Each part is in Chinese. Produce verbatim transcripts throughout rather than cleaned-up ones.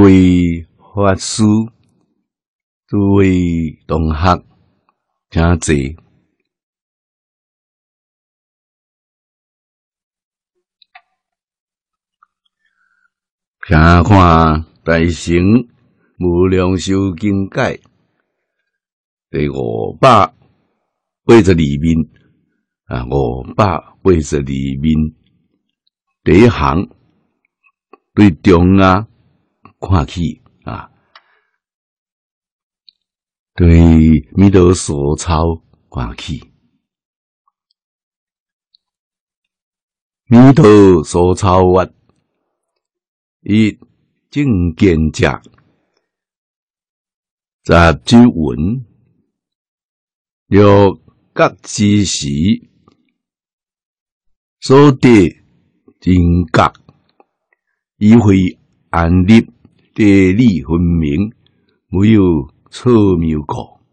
位法师、诸位同学，请坐。请看《大乘无量寿经解》第五百八十二面啊，五百八十二面第一行对中啊看起啊，对弥陀所抄看起，弥陀所抄曰：一正见者，杂之文，若各之时，所得真觉，以会安立，地理分明，没有错谬过。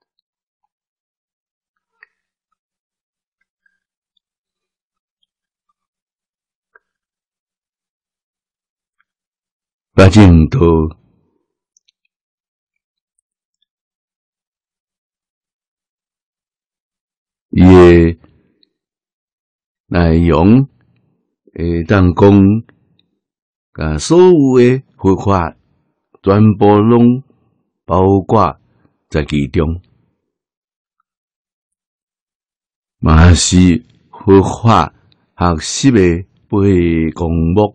八正道伊诶内容会当讲，甲所有诶佛法全部拢包括在其中，嘛是佛法学习诶八个项目。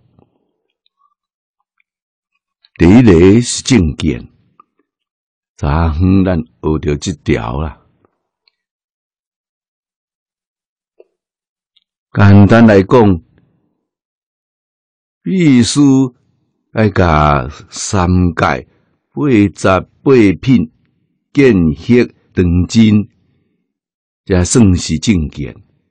第一个是正见，昨昏咱学着这条啦。简单来讲，必须要甲三界八十八品见惑当真，才算是正见。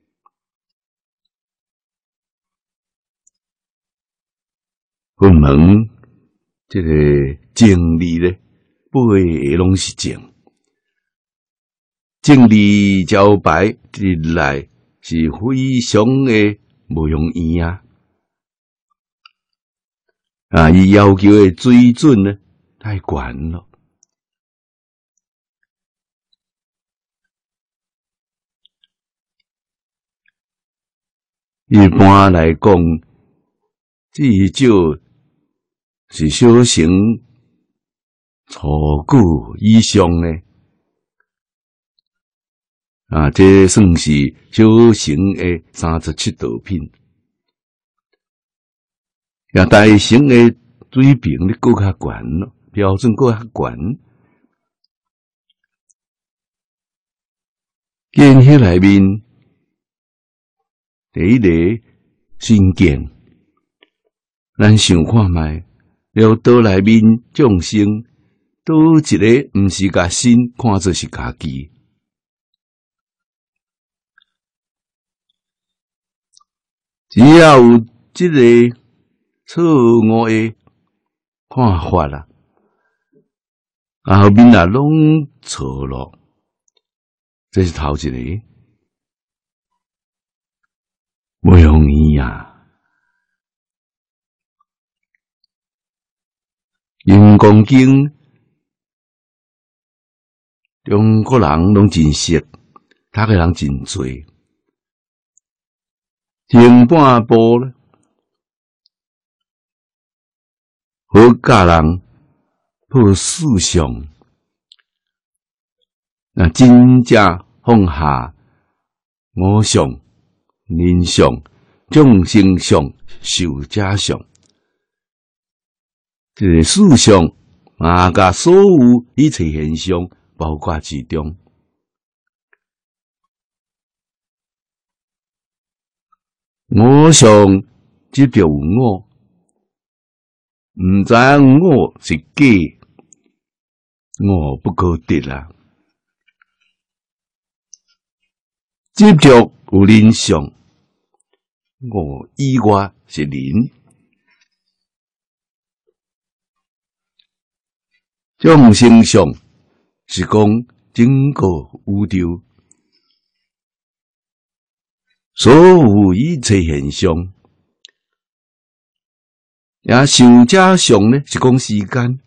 我问这个正理咧，八个拢是正，正理招牌日来是非常的无容易啊！啊，伊要求的水准呢太悬了。一般来讲，至少是小乘初句以上的啊，这算是小乘的三十七道品。也大乘的水平咧，搁较悬咯，标准搁较悬。见迄内面，第一个身见，咱想看觅，了道内面众生，倒一个毋是甲身看作是家己？只要有这个错误的看法啦，啊后面啊拢错咯，这是头一个，不容易啊。因讲经，中国人拢真熟，读个人真多。前半部咧，好教人破四相，那真正放下我相、人相、众生相、寿者相，这个四相啊，甲所有一切现象包括其中。我相即着有我，毋知影我是假，我不可得啦。即着有人相，我以外是人。众生相是讲整个宇宙。所有一切现象， 也想者上呢是讲时间，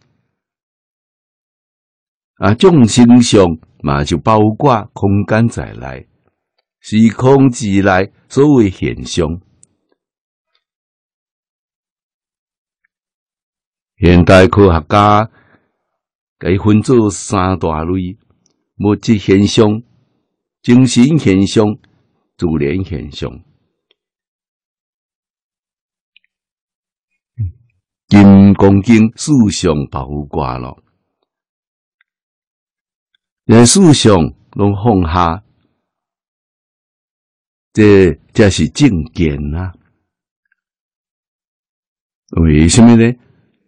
啊，众生上嘛就包括空间在内，时空之内所谓现象。现代科学家该分做三大类：物质现象、精神现象、自然现象。金刚经事上包括了，连事上拢放下，这才是正见啊！为什么呢？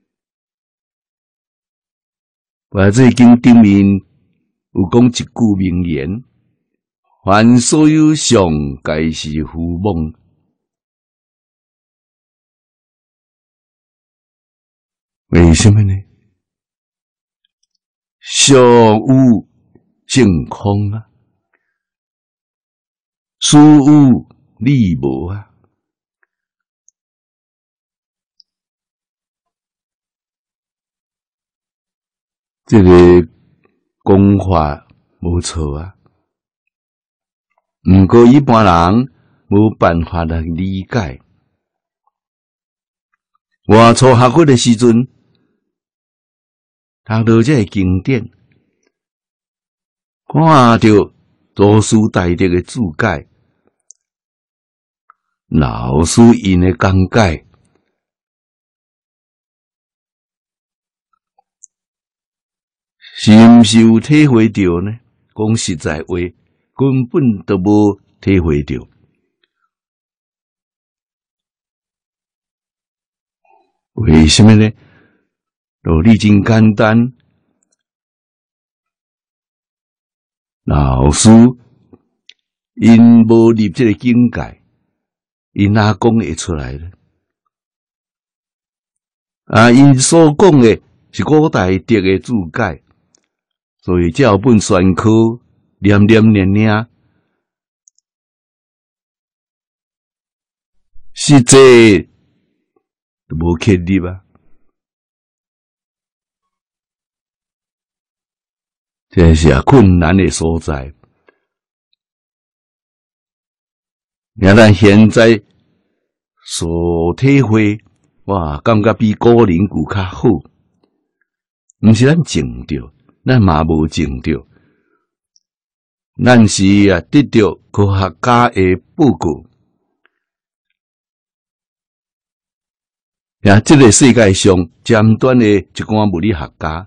我这经顶面有讲一句名言：凡所有相，皆是虚妄。为什么呢？相有性空啊，事有理无啊。这个讲法无错啊，毋过一般人无办法来理解。我初学佛的时阵，读到这个经典，看到祖师大德的注解，老师因的讲解，是毋是有体会到呢？讲实在话，根本都无体会到。为什么呢？道理真简单，老师因无入这个境界，因哪讲会出来呢？啊，因所讲的是古代德的注解，所以这本宣科念念念念，实际都无确立啊。这是啊困难的所在。让咱现在所体会，哇，感觉比古人古较好。毋是咱种着，咱嘛无种着，咱是啊得到科学家的报告。呀，这个世界上尖端的一寡物理学家，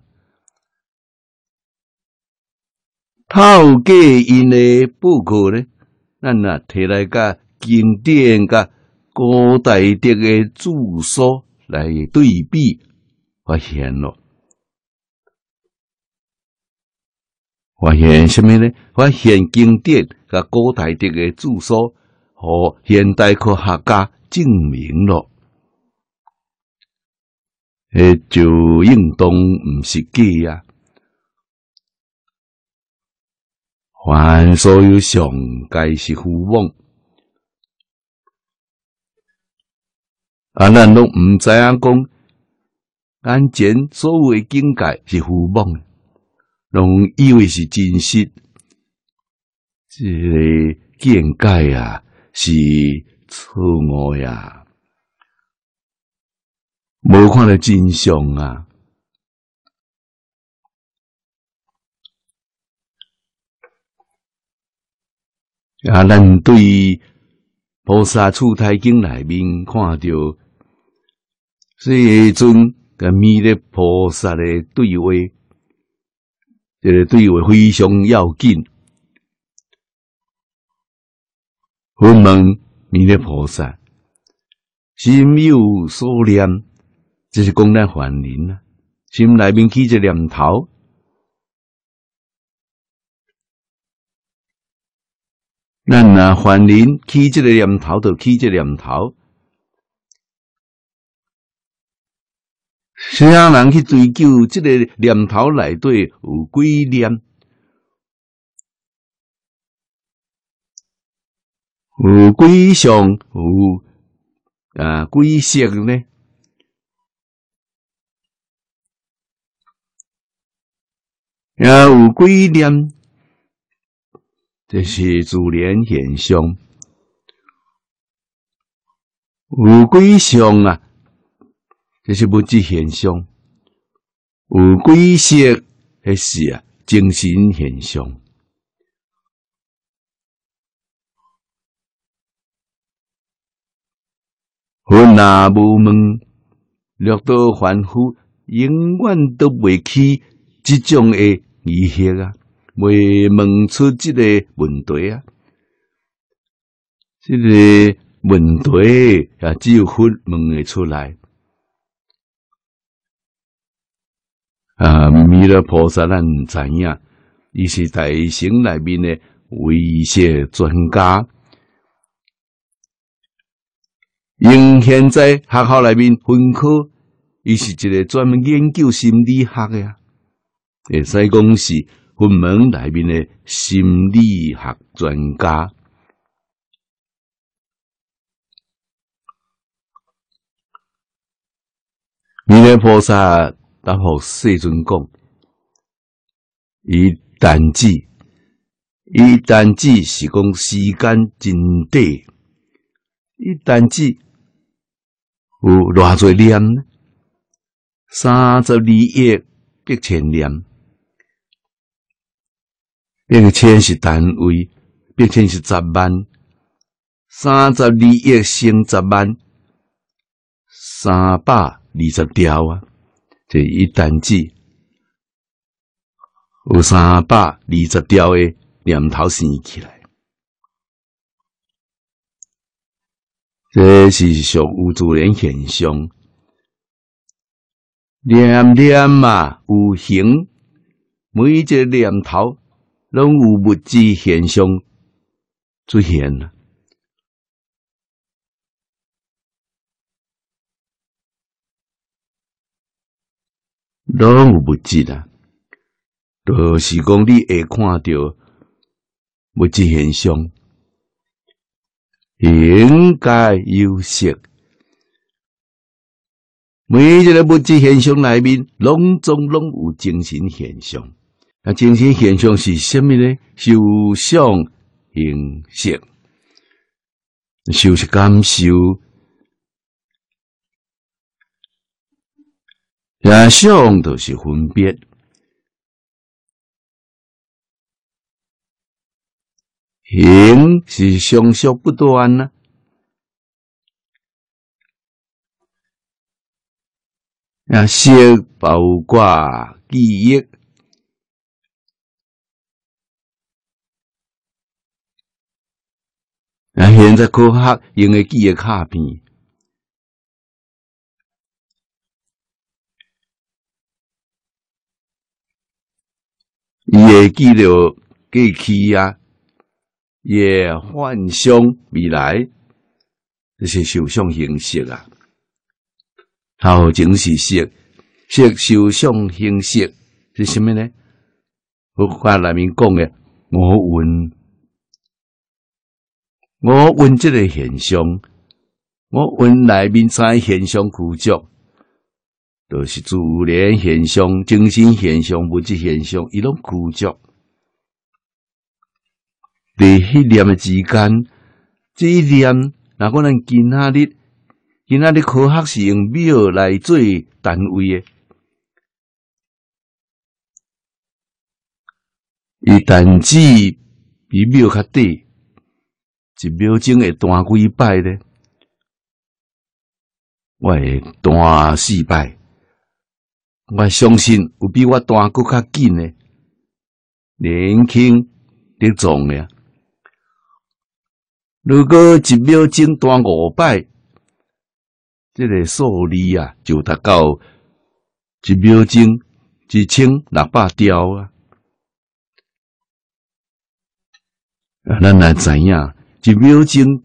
透过因的报告呢，咱啊摕来甲经典甲古代德的著作来对比，发现咯，发现什么呢？发现经典甲古代德的著作，和现代科学家证明咯。诶，就应当毋是假啊！凡所有相，皆是虚妄。啊，咱拢毋知影讲，眼前所有的境界是虚妄，拢以为是真实。这个见解啊，是错误呀。无看到真相啊！啊，咱对《菩萨出胎经》内面看到世尊甲弥勒菩萨的对话，这个对话非常要紧。问问弥勒菩萨，心有所念。这是讲咱凡人啊，心内面起一个念头，咱啊凡人起这个念头就起这个念头，谁让人去追究这个念头内底有几念，有几相，有啊几色呢？ 也有几念，这是自然现象；有几相啊，这是物质现象；有几色，迄是啊精神现象。云若无问，六道凡夫永远都袂起即种诶疑惑啊，袂问出即个问题啊。即、这个问题啊，只有佛问会出来。啊，弥勒菩萨咱知影，伊是大乘内面诶唯识专家。因现在学校内面分科，伊是一个专门研究心理学的啊，会使讲是佛门内面的心理学专家。弥勒菩萨答复世尊讲，伊单指，伊单指是讲时间真短，伊单指。有偌侪念呢？三十二亿八千念，一千是单位，八千是十万，三十二亿乘十万，三百二十条啊！这一单指有三百二十条的念头生起来。这是属有自然现象，念念嘛有形，每一个念头拢有物质现象出现啊。拢有物质啊，就是讲你会看到物质现象。形界有色，每一个物质现象内面，拢总拢有精神现象。啊，精神现象是什么呢？受想行识，受是感受，啊，想就是分别。行是相续不断啊，啊，识包括记忆，啊，现在科学用的记忆卡片，伊会记录过去啊。也幻想未来，这是受想行识啊。头前是识，识受想行识是什么呢？佛法内面讲的五蕴，五蕴这个现象，五蕴内面三现象具足，就是自然现象、精神现象、物质现象，伊拢具足。伫迄念的之间，这一念，若果咱今仔日，今仔日科学是用秒来做单位的，伊单指比秒较短，一秒钟会弹几摆呢？我会弹四摆，我相信有比我弹搁较紧的，年轻力壮的。如果一秒钟弹五摆，这个数字啊，就达到一秒钟一千六百条啊！啊，咱来知影，一秒钟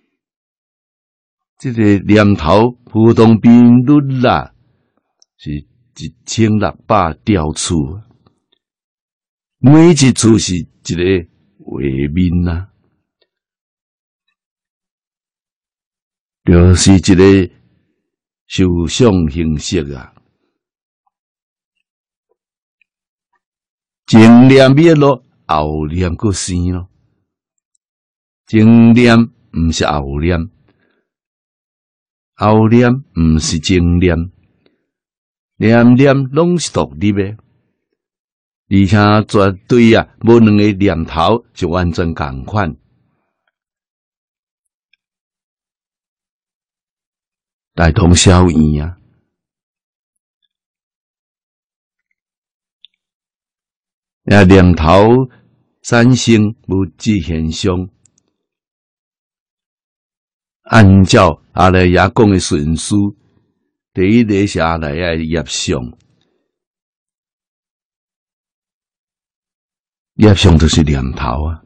这个念头浮动频率啦，是一千六百条次，每一次是一个画面啊。就是一个受想行识啊， 前念灭咯，后念个生咯。前念毋是后念，后念毋是前念，念念拢是独立的，而且绝对啊，无两个念头是完全共款。大同小异啊！啊，念头产生物质现象，按照阿赖耶讲的顺序，第一个是阿赖耶的业相，业相就是念头啊。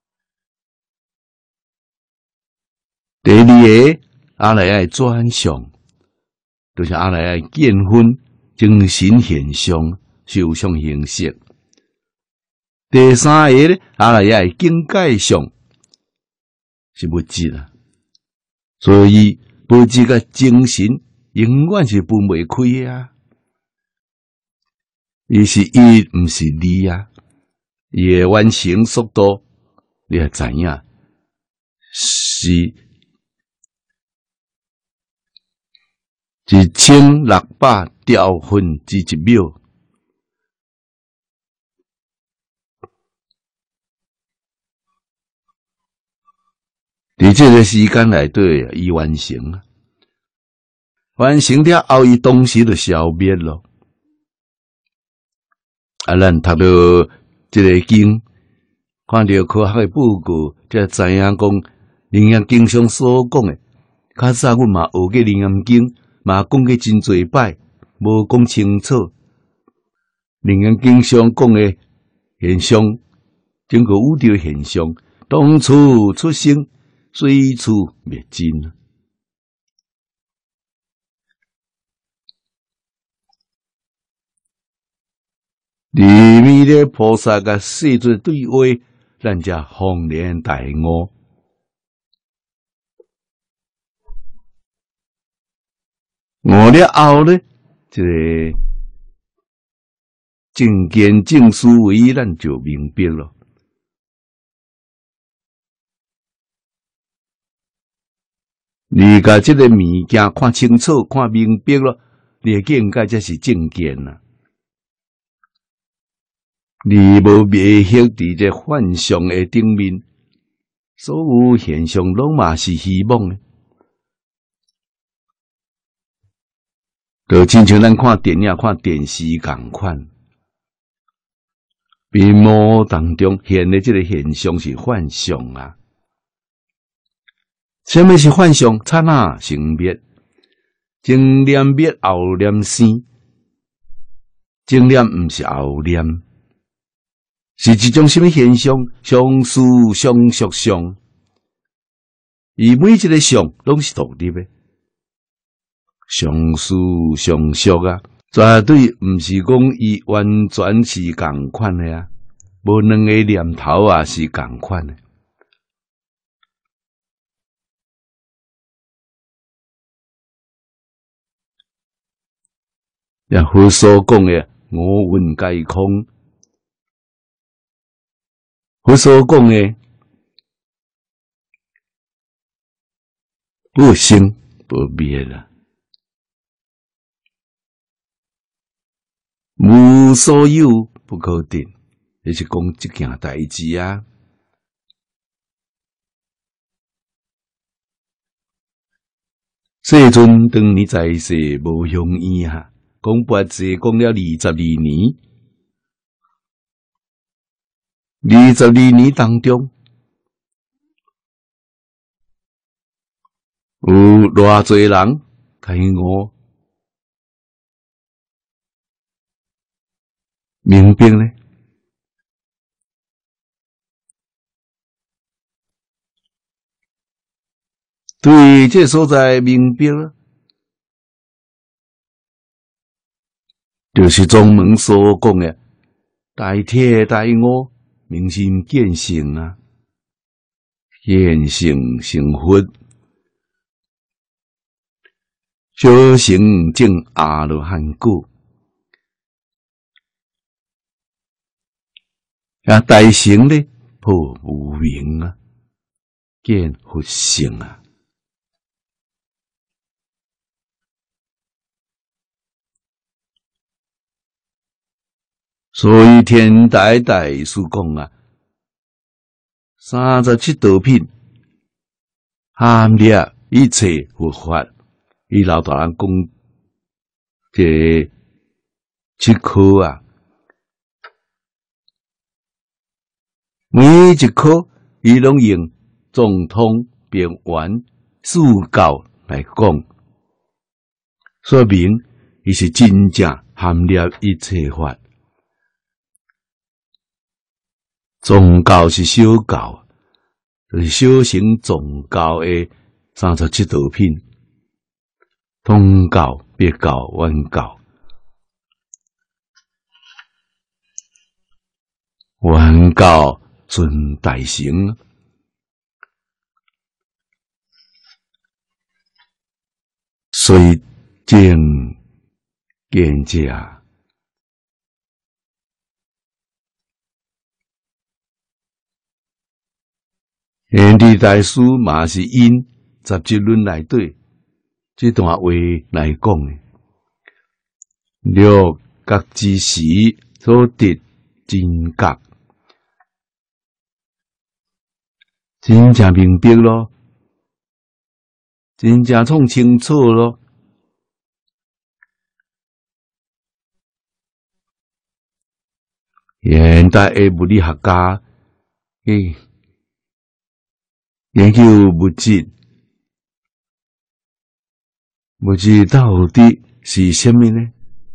第二个阿赖耶的转相，就是阿赖耶见分精神现象、受想行识。第三个咧，阿赖耶的境界相是物质啊，所以物质甲精神永远是分袂开啊。伊是一，毋是二啊。伊的完成速度，你也知影是一千六百兆分之一秒。伫这个时间内底，伊完成啊，完成了后，伊当时就消灭咯。啊，咱读到这个经，看到科学的报告，才知影讲《楞严经》上所讲的，较早阮嘛学过《楞严经》，嘛讲过真侪摆，无讲清楚。《楞严经》上讲的现象，整个宇宙现象，当初出生。随处灭尽。里面的菩萨甲世尊对话，咱才恍然大悟。悟了后呢，这个正见正思维，咱就明白了。你甲这个物件看清楚、看明白了，你的见解才是正见啊！你无迷惑伫这幻象的顶面，所有现象拢嘛是虚妄的。就亲像咱看电影、看电视共款，屏幕当中现的这个现象是幻象啊。什么是幻象？刹那生灭，前念灭，后念生。前念毋是后念，是一种什么现象？相似、相属相，而每一个相拢是独立的，相似、相属啊，绝对毋是讲伊完全是共款的啊，无两个念头啊是共款的。也佛所讲的五蕴皆空，佛所讲的不生不灭啦，无所有不可得，这是讲一件代志啊。世尊当年在世无容易啊。讲跋济讲了二十二年，二十二年当中，有偌侪人开悟明白呢？对这所在明白了。就是宗门所讲的大铁大悟，明心见性啊，见性成佛，小成正阿罗汉果。 啊，大乘咧破无明啊，见佛性啊。所以天台大师讲啊，三十七道品含摄一切佛法。伊老大人讲，这七科啊，每一科伊拢用总统变圆四教来讲，说明伊是真正含摄一切法。总教是小教，就是小乘总教的三十七道品。通教、别教、圆教，圆教顺大乘，所以正见者。玄奘大师嘛是因十七论内底。这段话来讲诶，六觉之时所得真觉，真正明白咯，真正创清楚咯。现代诶物理学家诶研究物质。物质到底是什么呢？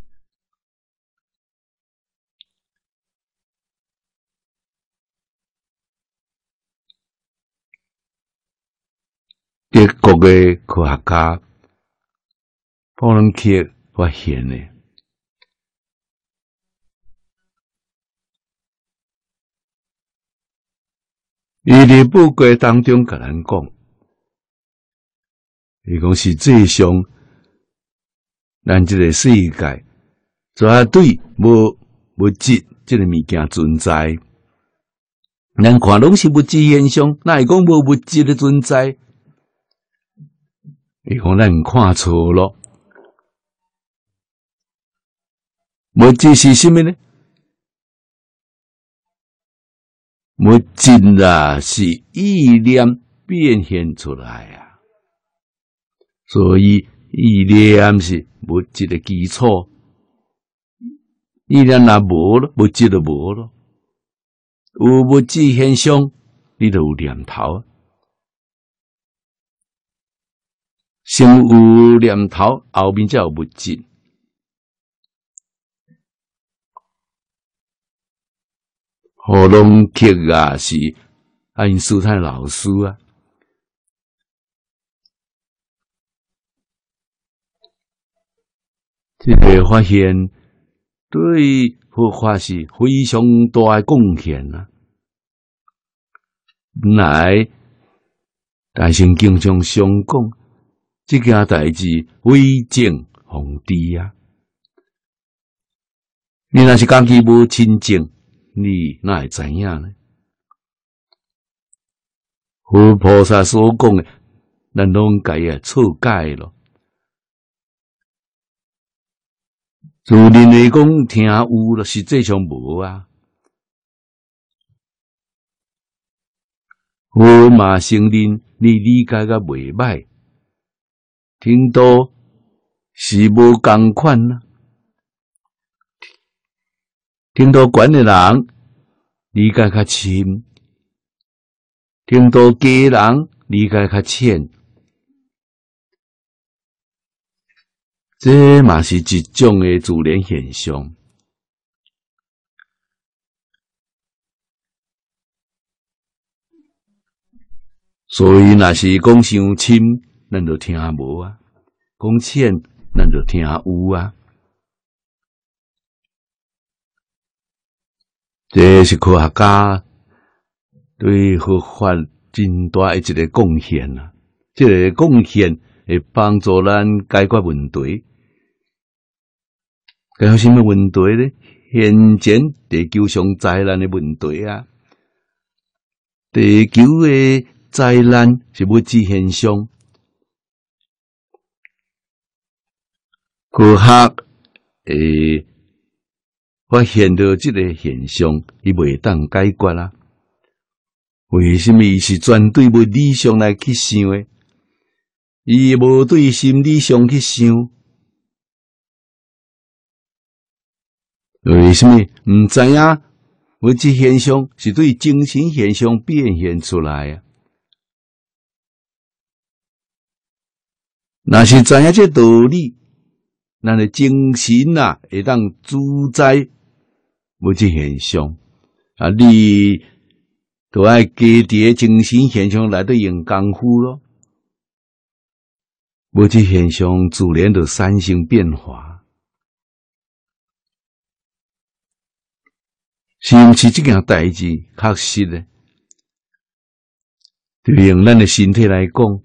德国的科学家波伦克发现的，伊伫报告当中甲咱讲，伊讲实际上。咱这个世界绝对无物质这个物件存在。咱看拢是物质现象，哪会讲无物质的存在？伊讲咱看错咯。物质是什么呢？物质啊，是意念变现出来啊，所以意念是物质的基础，意念若无咯，物质就无咯。有物质现象，你就有念头。先有念头，后面才有物质。何龙克啊，是爱因斯坦老师啊。这个发现对佛法是非常大的贡献啊！本来大乘经常常讲，这件代志为正弘知啊！你若是家己无亲证，你哪会知影呢？佛菩萨所讲的，咱拢该啊错解咯。自认为讲听有了，实际上无啊。我嘛承认你理解甲袂歹，听到是无共款啊。听到悬的人理解较深，听到低人理解较浅。这嘛是一种的自然现象，所以若是讲伤深，咱就听无啊；讲浅，咱就听有啊。这是科学家对佛法真大的一个贡献啊！这个贡献会帮助咱解决问题。解决什么问题呢？ 现前地球上灾难的问题啊。地球的灾难是物质现象，科学会发现到这个现象，伊袂当解决啊。为什么伊是专对物理上来去想的？伊无对心理上去想。为什么毋知影物质现象是对精神现象变现出来啊？若是知影这道理，咱的精神啊会当主宰物质现象啊，你就爱加伫精神现象内底用功夫咯。物质现象自然就产生变化。是毋是这件代志确实呢？就用咱的身体来讲，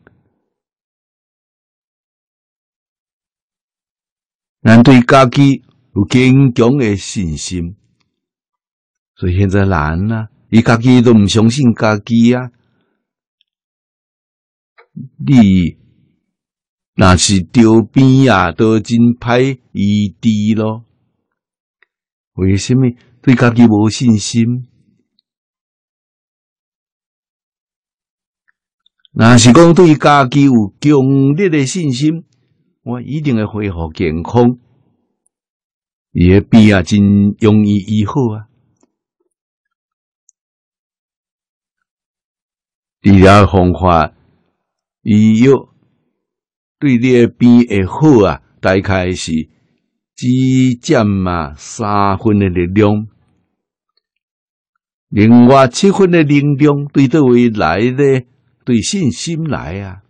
咱对家己有坚强的信心，所以现在人啊，伊家己都毋相信家己啊。你若是着病啊，都真歹医治咯。为什么？对家己无信心。若是讲对家己有强烈的信心，我一定会恢复健康，伊的病啊真容易医好啊。治疗方法，医药对你的病会好啊，大概是只占啊三分的力量。另外七分的能量对倒位来呢？对信心来啊，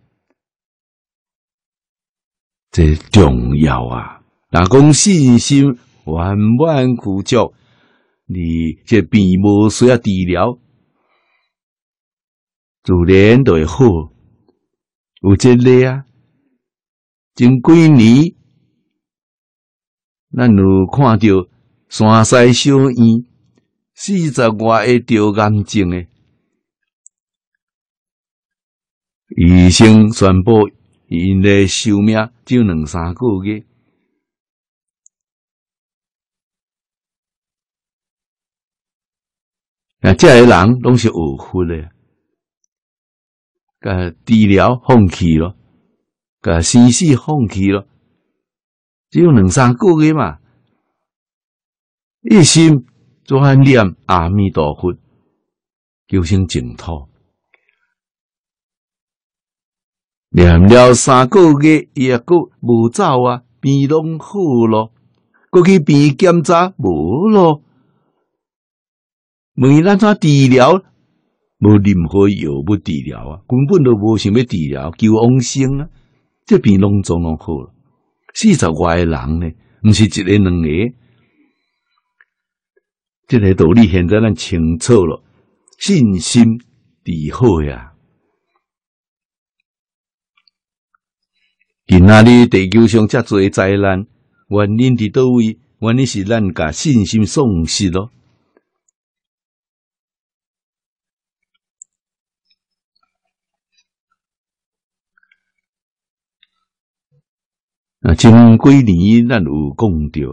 这重要啊！若讲信心完满具足，你这病无需要治疗，自然就会好。有这个啊，前几年咱有看到山西小院。四十外个得癌症诶，医生宣布因的寿命只有两三个月。啊，这个人拢是误忽的，甲治疗放弃咯，甲生死放弃咯，只有两三个月嘛，一心。做番念阿弥陀佛，求生净土。念了三个月，伊也阁无走啊，病拢好咯，阁去病检查无咯，问咱怎治疗？无任何药物治疗啊，根本都无想要治疗，求往生啊，这病拢总拢好了。四十外个人呢，毋是一个两个。这个道理现在咱清楚了，信心治好呀。今仔日地球上遮多灾难，原因伫倒位？原因是咱甲信心丧失咯。啊，前几年咱有讲到。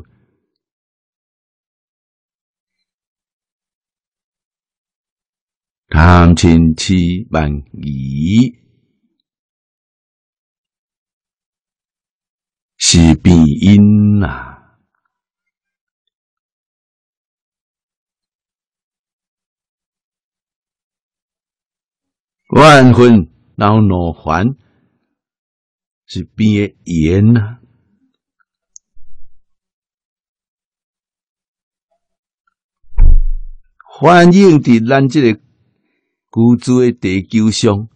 贪嗔痴慢疑是病因啊！怨恨恼怒烦是病的源啊！反映伫咱这个居住的地球上，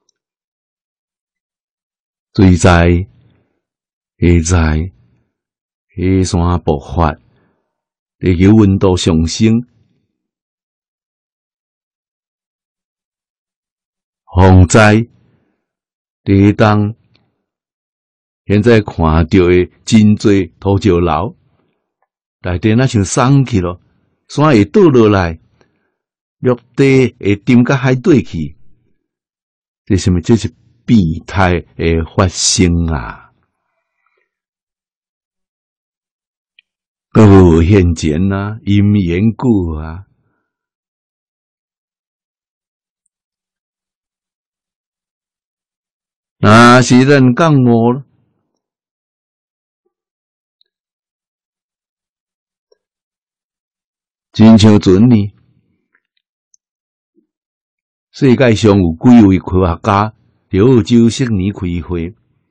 水灾、火灾、火山爆发，地球温度上升，洪灾、地动，现在看到的真侪土石流， 内底那像松去咯，山会倒落来，陆地会沉到海底去，这什么？这是变态的发生啊！有现前啊，因缘果啊。那是咱讲我咯，真像准呢。世界上有几位科学家在澳洲悉尼开会，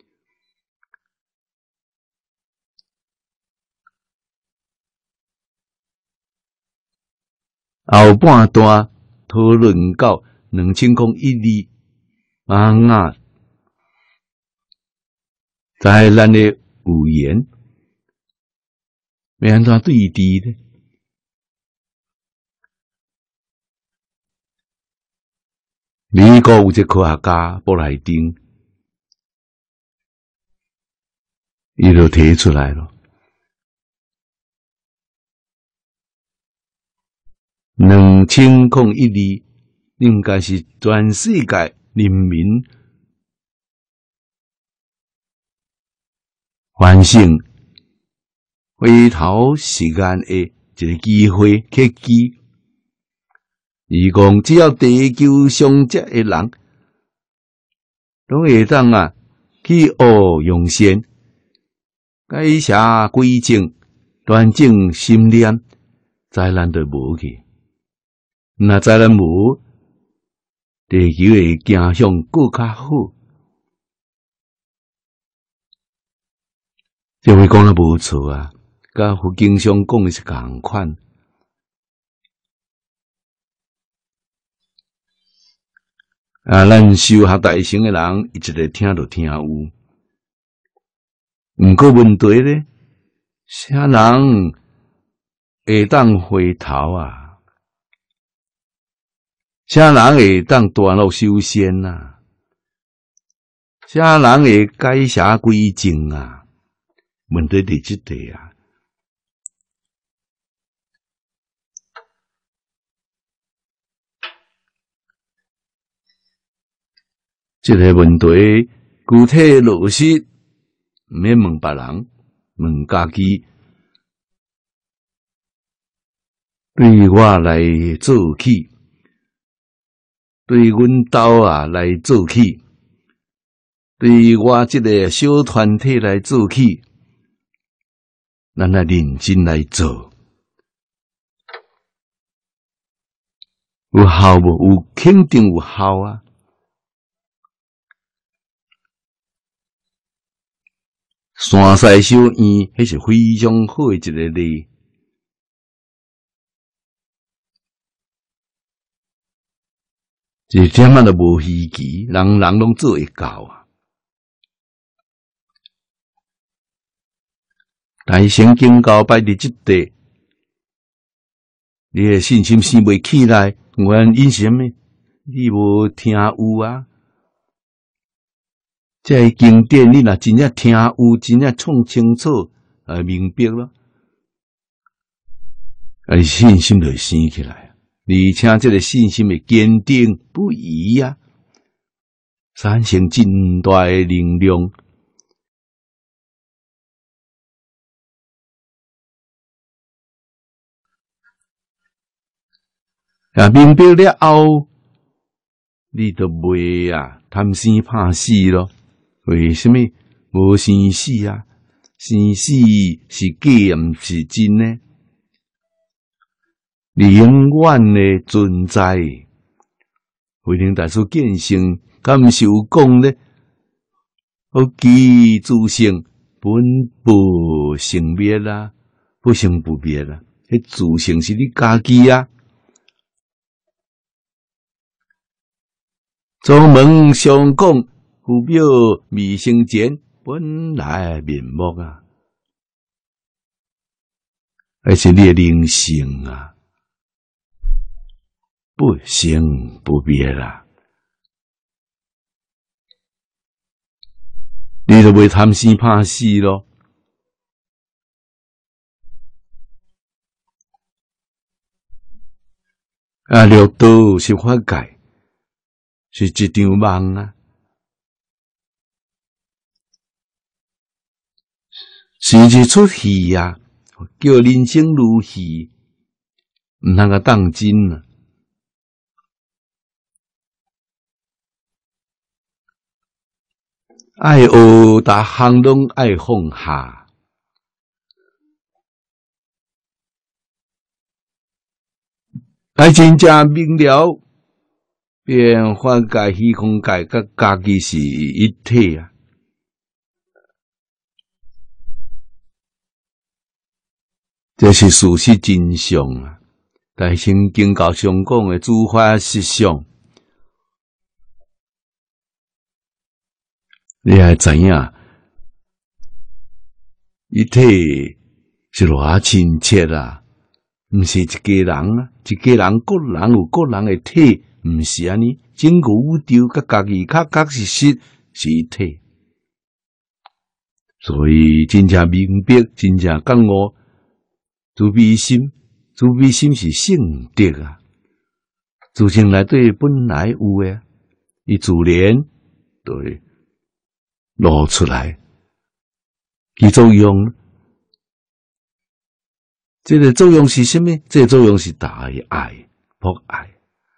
后半段讨论到两千零一二啊啊，在咱的语言要安怎对峙呢？美国有一个科学家布莱丁，伊就提出来了。两千零一二应该是全世界人民完成回头时间的一个机会契机。伊讲，只要地球上这的人，都会当啊去学用善，改邪归正，端正心念，灾难就无去。那灾难无，地球会走向更较好。这位讲得无错啊，甲佛经上讲的是同款。啊，咱修学大乘的人，一直听就听有。毋过问题咧，啥人会当回头啊？啥人会当断落修仙啊？啥人会改邪归正啊？问题伫即地啊！这个问题具体落实，毋免问别人，问家己。对我来做起，对阮兜啊来做起，对我这个小团体来做起，咱来认真来做，有效无？有肯定有效啊！山西小院，迄是非常好的一个例。一点仔都无稀奇，人人拢做会到啊！大乘经教摆伫即地，你的信心生袂起来，原因是啥物？你无听有啊？这经典你若真正听有，真正创清楚，啊明白咯，啊信心就生起来，而且这个信心会坚定不移啊，产生真大的能量。啊明白了后，你就袂啊贪生怕死咯。为什么无生死啊？生死是假毋是真呢？你永远的存在，慧能大师见性，敢毋是有讲呢？好其自性本不生灭啦，不生不灭啦。迄自性是你家己啊。宗门上讲。父表未生前，本来面目啊，还是你的灵性啊，不生不灭啦。你就袂贪生怕死咯。 啊，六道是法界，是一场梦啊，是一出戏啊，叫人生如戏，毋通甲当真啊。爱学，逐项拢爱放下。爱真正明了，变法界、虚空界，甲家己是一体啊！这是事实真相啊！大乘经教上讲的诸法实相，你还知影？一体是偌亲切啊！毋是一家人啊，一家人各人有各人的体，毋是安尼。整个宇宙甲家己确确实实是一体，所以真正明白，真正觉悟，慈悲心，慈悲心是圣德啊！自性内底本来有诶，伊自然就会露出来，其作用。这个作用是什么？这个作用是大爱、博爱。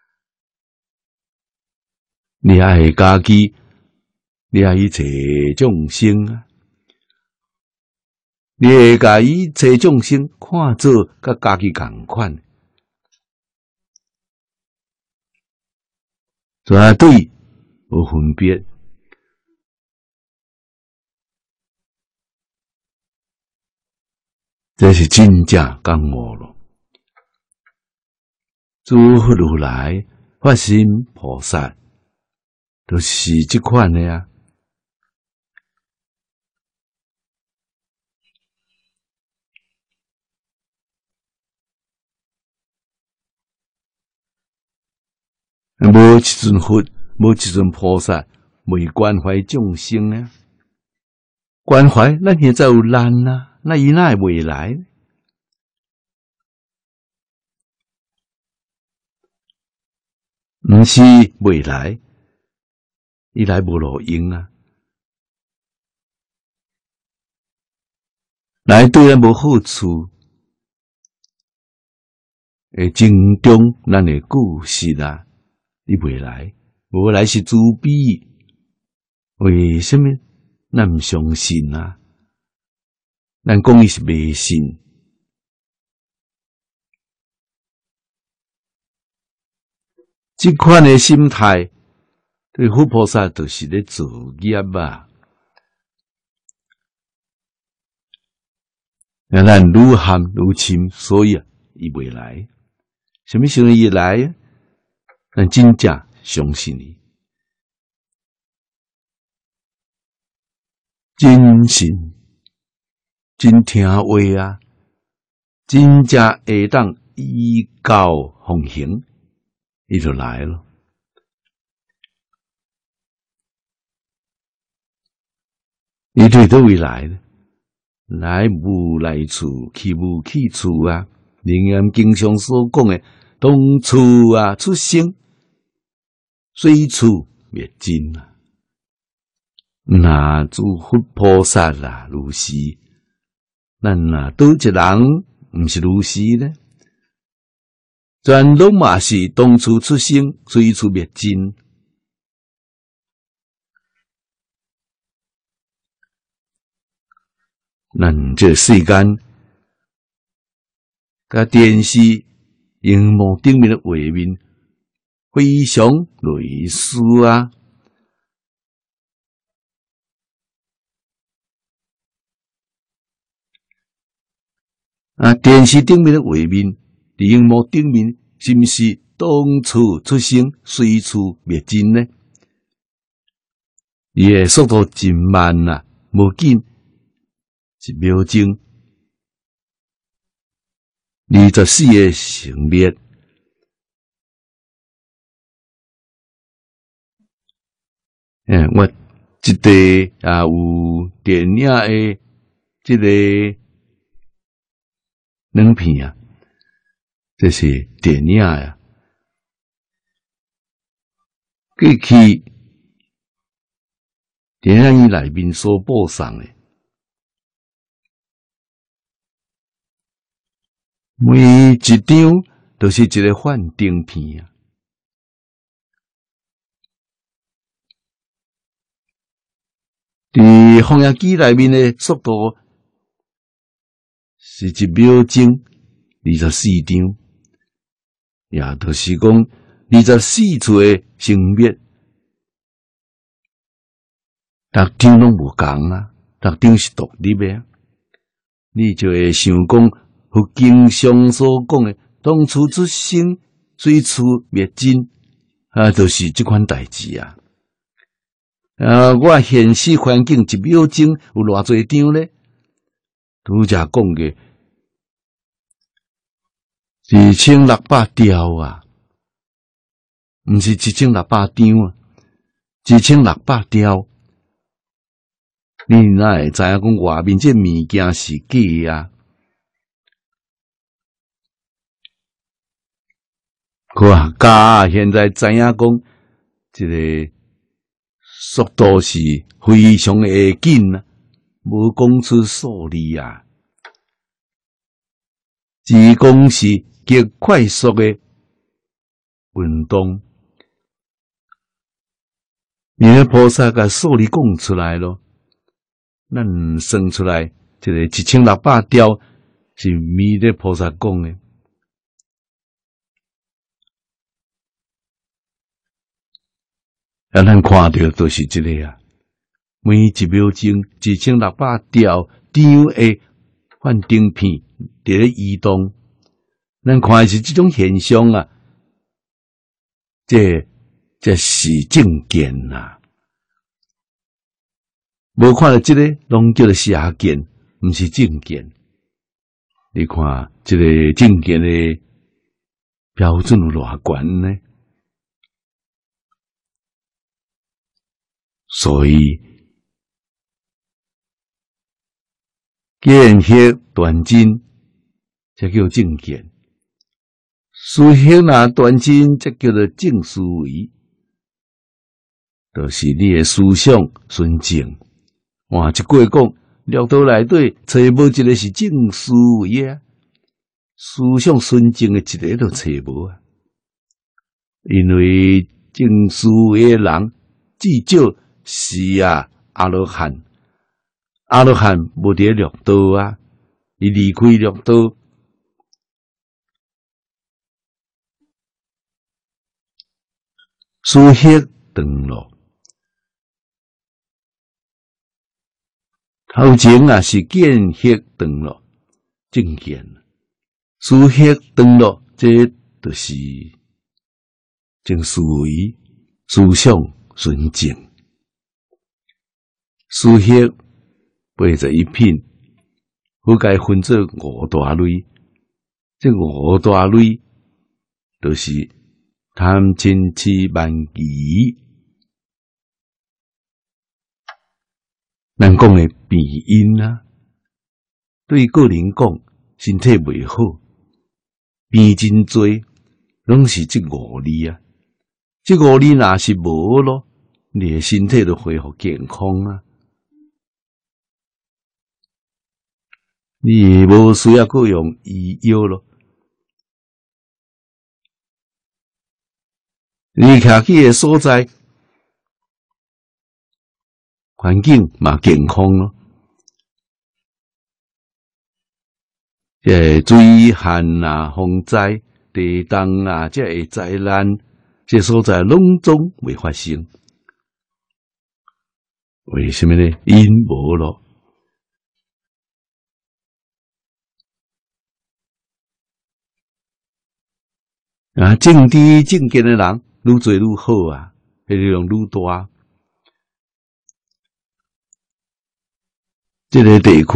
你爱家己，你爱一切众生啊！你会甲一切众生看做甲家己同款，绝对无分别。这是真正觉悟咯。诸佛如来、法身菩萨，都是这款的啊。无一尊佛，无一尊菩萨，未关怀众生啊。关怀，咱现在有难啊。那伊哪会未来？毋是未来，伊来无路用啊！来对咱无好处，会增重咱的故事啦。伊未来，无来是自卑，为什么？咱毋相信啊！咱讲伊是迷信，这款的心态，对佛菩萨就是咧造业啊！那咱愈陷愈深，所以啊，伊未来。什么时候伊来？咱真正相信伊，真信。真听话啊，真正会当依教奉行，伊就来了。伊对倒位来呢？来无来处，去无去处啊！灵验经上所讲的，当处啊出生，随处灭尽啊！那诸佛菩萨啦，如是。咱啊，倒一人毋是如是呢？全拢嘛是当初出生，随处灭尽。咱这世间，甲电视、荧幕顶面的画面，非常类似啊。啊！电视顶面的画面，荧幕顶面是毋是当处出生，随处灭尽呢？伊诶速度真慢啊，无紧，一秒钟二十四个成灭。嗯，我一个也有电影诶，这个。两片啊，这是电影啊， 过去电影院内面所播送的，每一张都是一个幻灯片啊！伫放映机内面的速度是一秒钟二十四张，也就是讲二十四处的生灭，逐张拢无共啊，逐张是独立的啊。你就会想讲，佛经上所讲的“当处出生，随处灭尽”，啊，就是这款代志啊。啊，我现实环境一秒钟有偌侪张呢？拄则讲嘅二千六百条啊，毋是一千六百张啊，一千六百条。你哪会知影讲外面这物件是假啊？看假啊！现在知影讲，这个速度是非常的紧啊，无讲出数字啊，只讲是极快速的运动。你的菩萨甲数字讲出来咯，咱算出来，这个一千六百条是弥勒菩萨讲的。啊，咱看到都是这个啊，每一秒钟一千六百条张的幻灯片伫咧移动，咱看的是这种现象啊，这这是正见呐。无看到这个，拢叫做邪见，毋是正见。你看这个正见的标准有偌悬呢？所以，见血断真，才叫正见；思血若断真，才叫做正思维。就是你的思想纯正。换一句讲，六道内底找无一个是正思维啊，思想纯正的一个都找无啊。因为正思维的人，至少是啊阿罗汉，阿罗汉无伫六道啊，伊离开六道，思血断咯。头前啊是见血断咯，正见；思血断咯，这就是正思维，思想纯正。思血八十一品，我该分做五大类。这五大类就是贪嗔痴慢疑。咱讲的病因啊，对个人讲，身体袂好，病真多，拢是这五字啊。这五字若是无咯，你的身体就恢复健康啊。你无需要搁用医药咯，你徛去的所在环境嘛健康咯。这水旱啊、风灾、地动啊，这个灾难，这所在拢总袂发生。为什么呢？因无咯。啊，正知正见的人愈做愈好啊，力量愈大。这个地区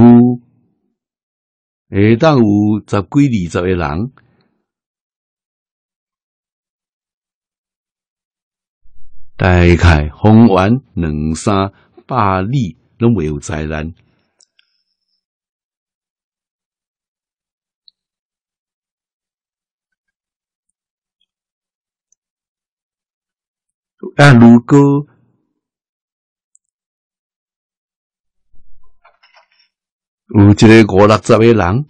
下当有十几二十个人，大概方圆两三百里拢袂有灾难。 啊，如果有一个五六十个人，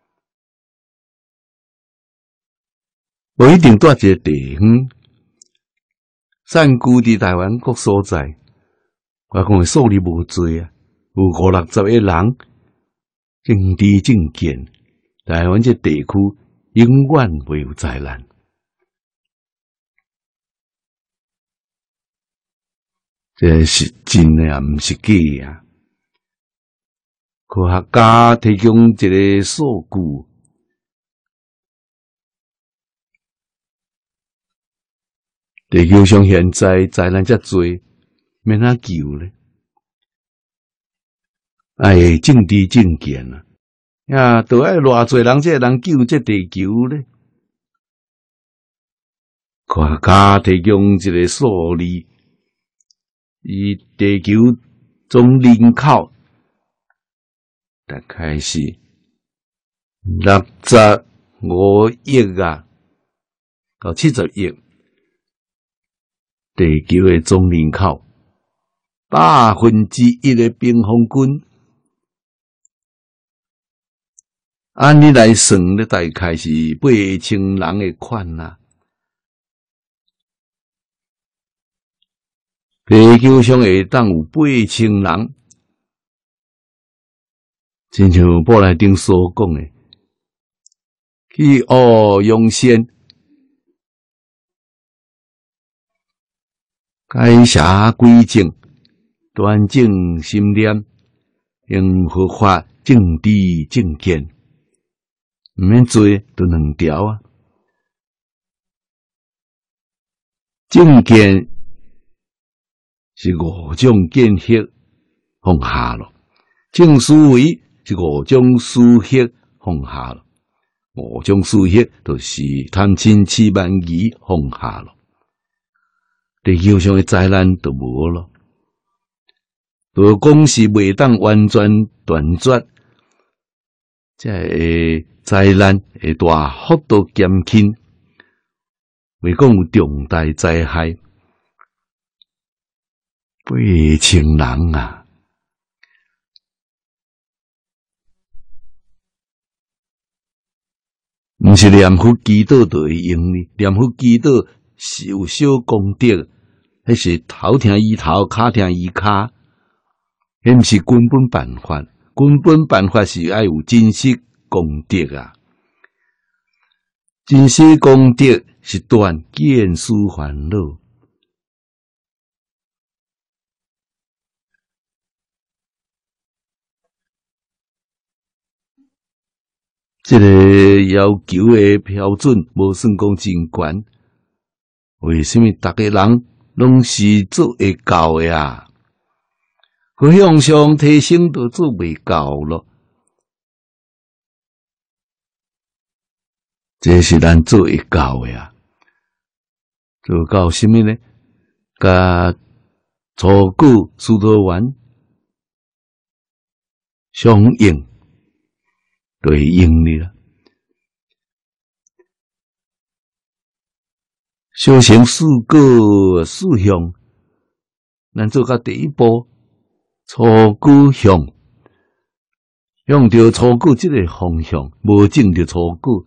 无一定住一个地方，散居伫台湾各所在。我讲数字无多啊，有五六十个人，政治政见，台湾这地区永远袂有灾难。这是真诶，也毋是假啊！科学家提供一个数据，地球上现在灾难遮多，免哪救咧？哎，政治政见啊，呀，都爱偌侪人才能救这地球咧？科学家提供一个数字。以地球总人口大概是六十五亿啊，到七十亿。地球的总人口百分之一的平方均，按你来算咧，大概是八千人的款啦。地球上会当有八千人，亲像布莱丁所讲的，去学用先，改邪归正，端正心念，用合法政治政见，毋免做就两条啊，政见。是五种见识放下咯，正思维是五种思识放下咯，五种思识就是贪嗔痴慢疑放下咯，地球上的灾难就无咯，就讲是袂当完全断绝，这个灾难会大幅度减轻，袂讲有重大灾害。八千人啊！毋是念佛祈祷就会用呢，念佛祈祷是有小功德，迄是头听伊头，骹听伊骹，迄毋是根本办法。根本办法是要有真实功德啊！真实功德是断见思烦恼。这个要求的标准无算讲真悬，为什么逐个人拢是做会到的啊？去向上提升都做袂到咯，这是咱做会到的啊。做到什么呢？甲初果葡萄园相应。就会用你啦，修行四果四向，咱做到第一步，初果向，向着初果这个方向，无种着初果，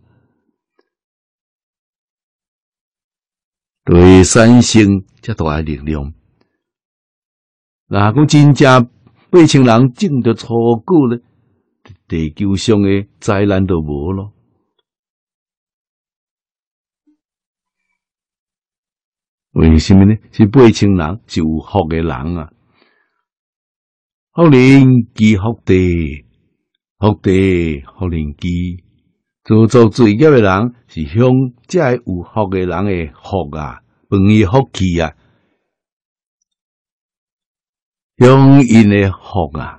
就会产生遮大的力量。若讲真正八千人种着初果咧，地球上的灾难就无咯。为什么呢？是八千人是有福的人啊，福人积福地，福地福人积。做做罪业的人是向这有福的人的福啊，分伊福气啊，向因的福啊。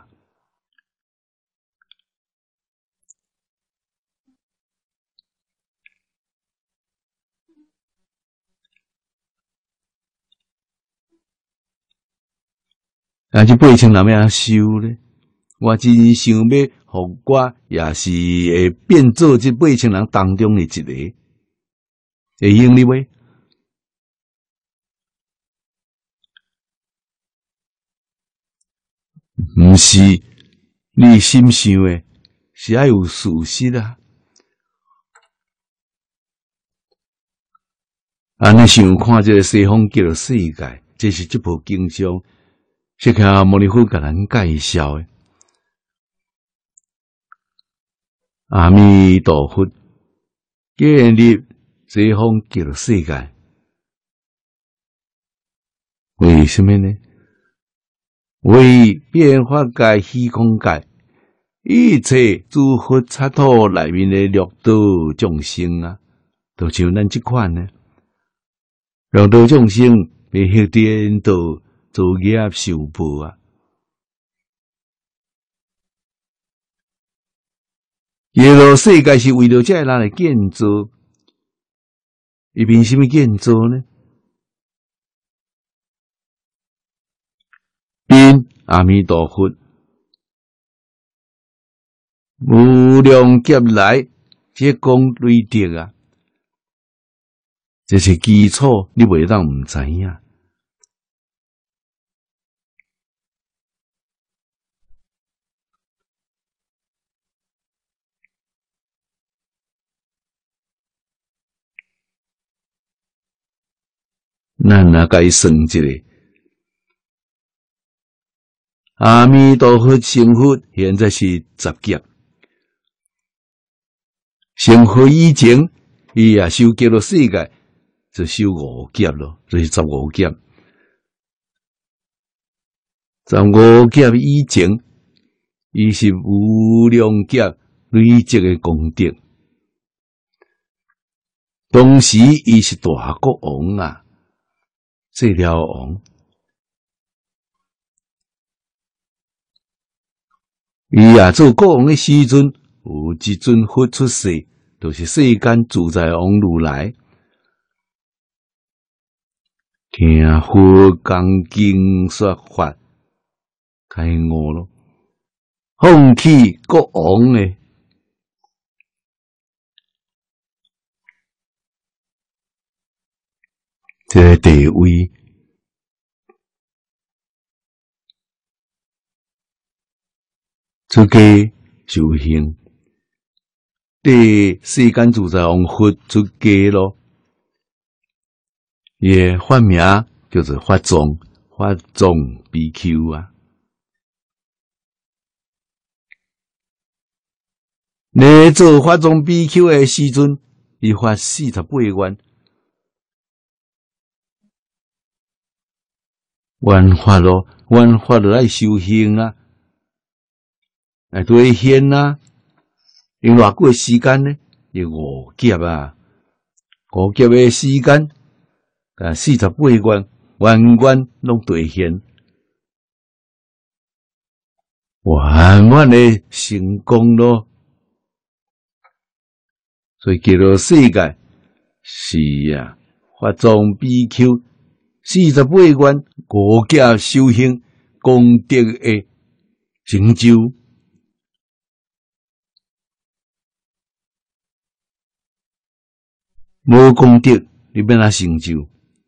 啊！这八千人要修咧，我真想要，互我也是会变做这八千人当中的一个，会用哩喂？ 毋是你心想诶，是爱有事实啊。安尼想看这个西方极乐世界，这是这部经上释迦牟尼佛甲咱介绍诶。阿弥陀佛建立西方极乐世界，为什么呢？为变化界、虚空界一切诸佛刹土内面的六道众生啊，都像咱这款呢。六道众生被迄颠倒造业受报啊！耶罗世界是为了这人来建造，伊凭什么建造呢？因阿弥陀佛无量劫来这功累德啊！这是基础，你袂当毋知影。咱若该算一个，阿弥陀佛成佛现在是十劫，成佛以前，伊也受极乐世界。就受五劫咯，就是十五劫。十五劫以前，伊是无量劫累积的功德。当时伊是大国王啊，这条王。伊啊做国王的时阵，有一尊佛出世，就是世间自在王如来。听佛讲经说法，开悟咯，放弃国王诶这个地位，出家修行，对世间自在王佛出家咯。伊诶法名叫做法藏，法藏比丘啊。咧做法藏比丘诶时阵，伊发四十八愿，愿法咯，愿法就来修行啊，来兑现啊。用偌久诶时间呢？有五劫啊，五劫诶时间。啊，四十八愿，愿愿拢兑现，圆满的成功咯。所以极乐世界是啊，法藏比丘四十八愿五劫修行功德的成就。无功德，你要哪成就？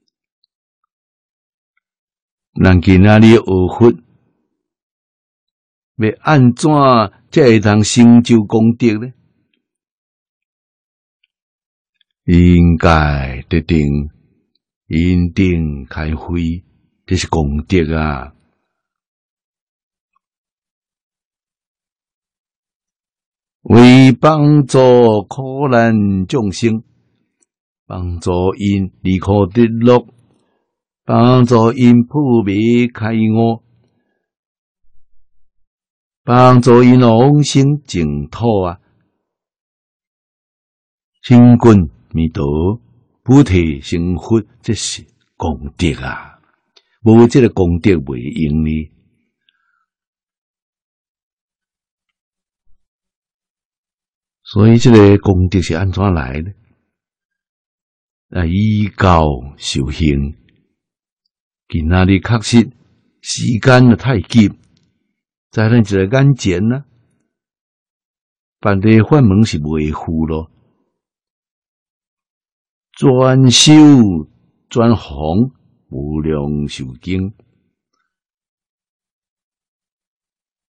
咱今仔日学佛，要安怎才会通成就功德呢？应该得定，因定开慧，这是功德啊！为帮助苦难众生，帮助因离苦得乐。帮助因破灭开悟，帮助因往生净土啊！清净弥陀菩提成佛，这是功德啊！无这个功德袂用呢。所以这个功德是安怎来的？啊，依教修行。今仔日确实时间太急，在咱一个眼前啊，办的法门是袂赴咯，专修专弘无量寿经，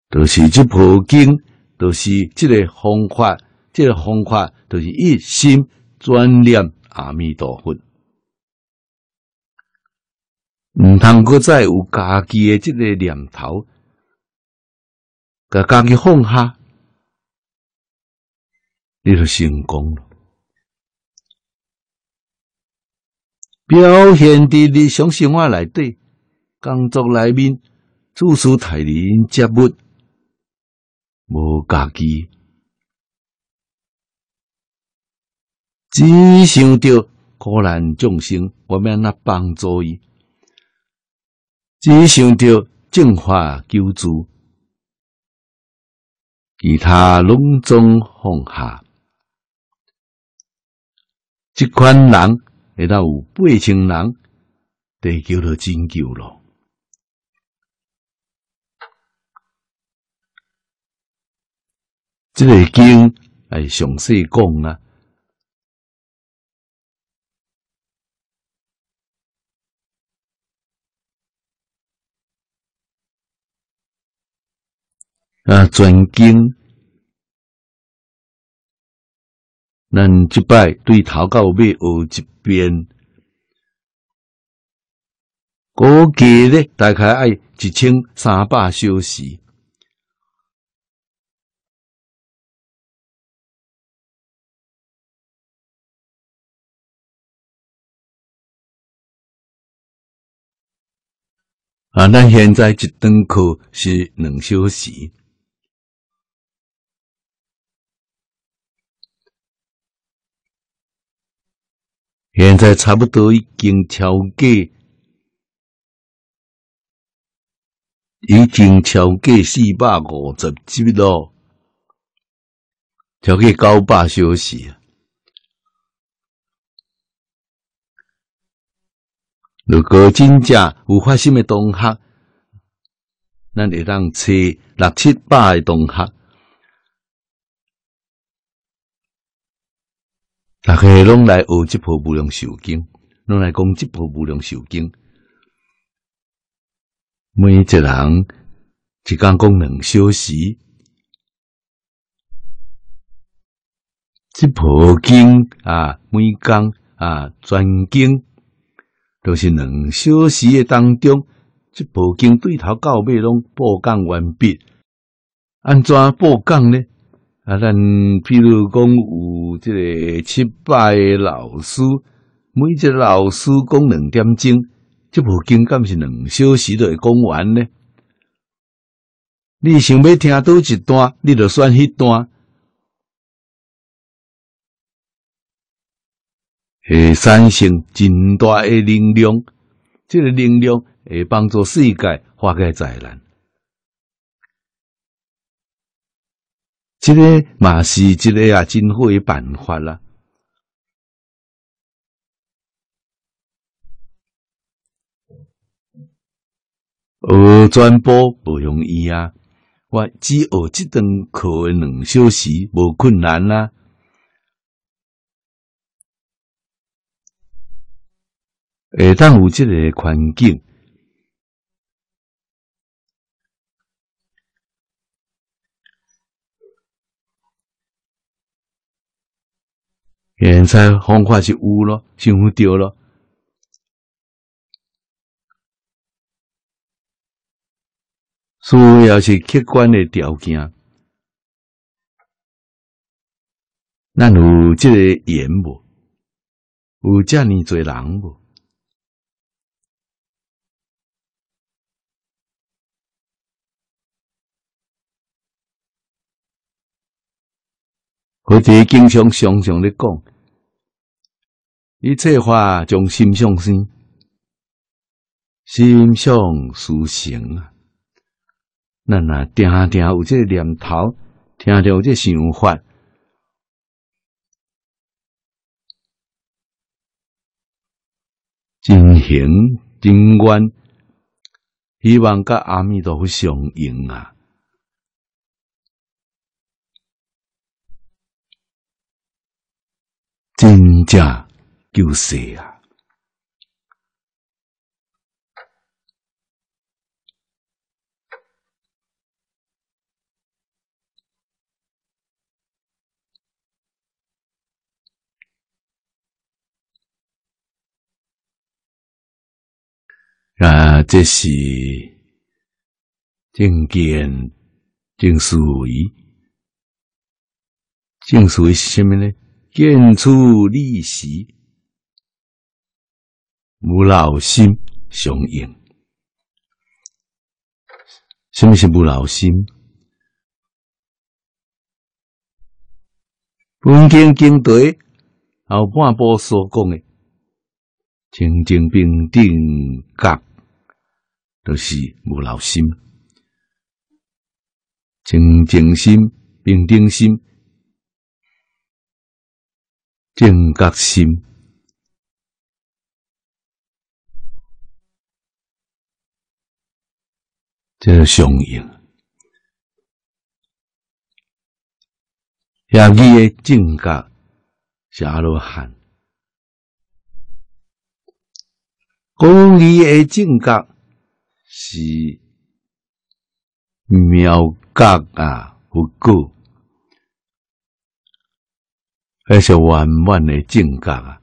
就是这部经，就是这个方法，这个方法就是一心专念阿弥陀佛，唔通搁再有家己的这个念头，甲家己放下，你就成功了。表现伫日常生活内底，工作内面，处处待人接物，无家己，只想着苦难众生，我们那帮助伊；只想着净化救助，其他拢总放下。这款人会当有八千人，地球就真救咯。这个经系详细讲啊，啊，全经。咱即摆对头到尾学一遍，估计咧大概爱一千三百小时。啊，咱现在一堂课是两小时。现在差不多已经超过，已经超过四百五十集咯，超过九百小时。如果真正有发心的同学，咱会当找六七百的同学，大家拢来学这部无量寿经，拢来讲这部无量寿经。每一人一天讲两小时，这部经啊，每天啊全经都是两小时的当中，这部经对头到尾拢播讲完毕。安怎播讲呢？啊，咱譬如讲有这个七百个老师，每一个老师讲两点钟，这部经敢是两小时就会讲完呢？你想要听倒一段，你就选迄段，会产生真大的能量。这个能量会帮助世界化解灾难。这个嘛是一个啊真好的办法啦。学传播不容易啊！我只学这堂课的两小时，无困难啦、啊。会当有这个环境，现在方法是有咯，想对咯。需要是客观的条件，咱有这个缘无？有这么多人无？或者经常常常咧讲，一切法从心上生，心上思成啊。咱若定定有这个念头，定定有这个想法，真行真愿，希望甲阿弥陀佛相应啊！真正救世啊！ 啊，这是正见、正思维。正思维是什么呢？见处立时，无劳心相应。什么是无劳心？本经经题后半部所讲的清净平等觉，就是无劳心。清净心、平等心、正觉心，这相应。遐义的正觉是阿罗汉，讲义的正觉是妙觉啊，佛果，迄是圆满的正觉啊。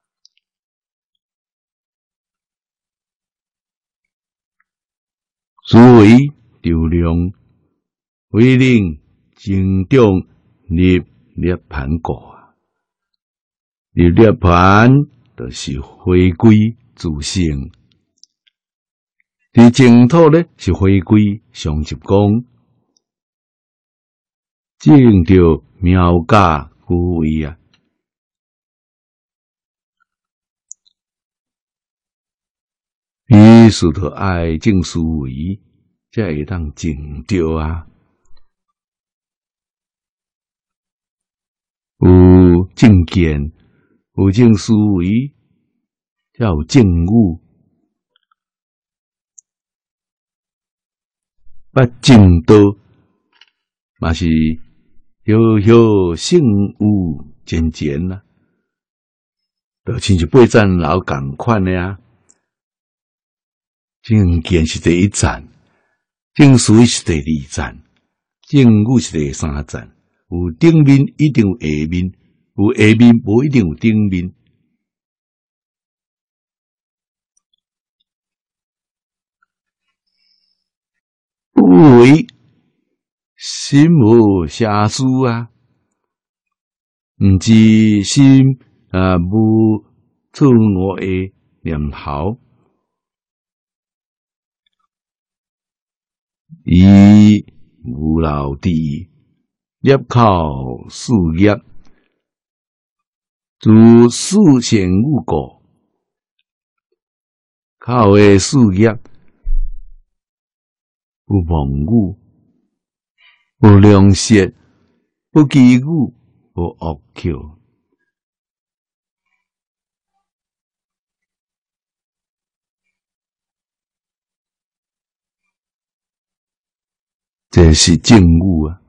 思维流量为令增长入涅盘果啊，入涅盘就是回归自性，伫净土咧是回归上集光，证着妙觉故位啊。伊除着爱正思维，才会当证着啊。有正见，有正思维，才有正悟。捌正道，嘛是遥遥胜有渐渐啦，就亲像八赞楼共款的啊。正见是第一赞，正思维是第二赞，正悟是第三赞。有顶面一定有下面，有下面无一定有顶面。不为心无瑕疵啊，毋知心啊无错误的念头，伊无漏地业口事业，自事先无过，口的事业不妄语，不良舌，不绮语，不恶口。这是正悟啊！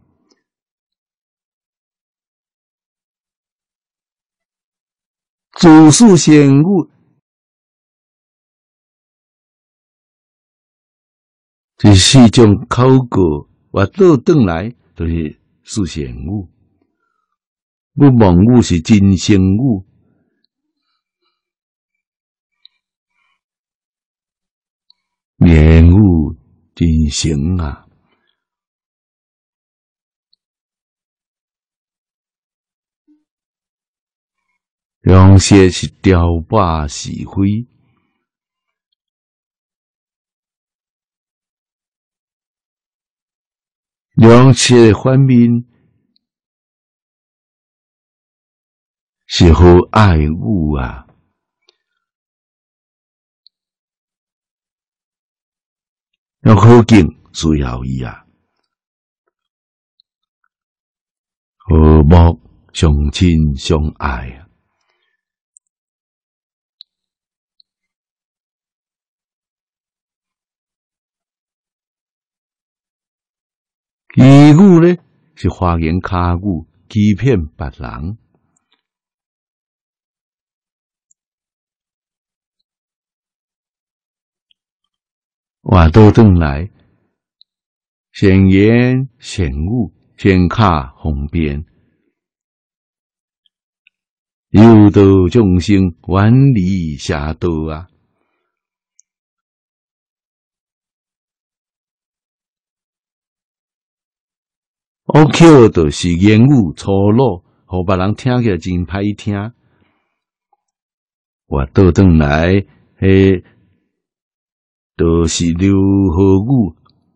自事先悟，这四种考过，活倒转来就是事先悟。不妄语是真心语，言语真诚啊！良舌是雕把是非，良舌的反面是好爱物啊！要好敬需要伊啊，和睦相亲相爱啊！绮语呢是花言巧语，欺骗别人。话倒转来，善言善语，显卡方便，诱导众生远离邪道啊！ 乌口就是言语粗鲁，互别人听起来真歹听。我倒转来，迄就是流何语，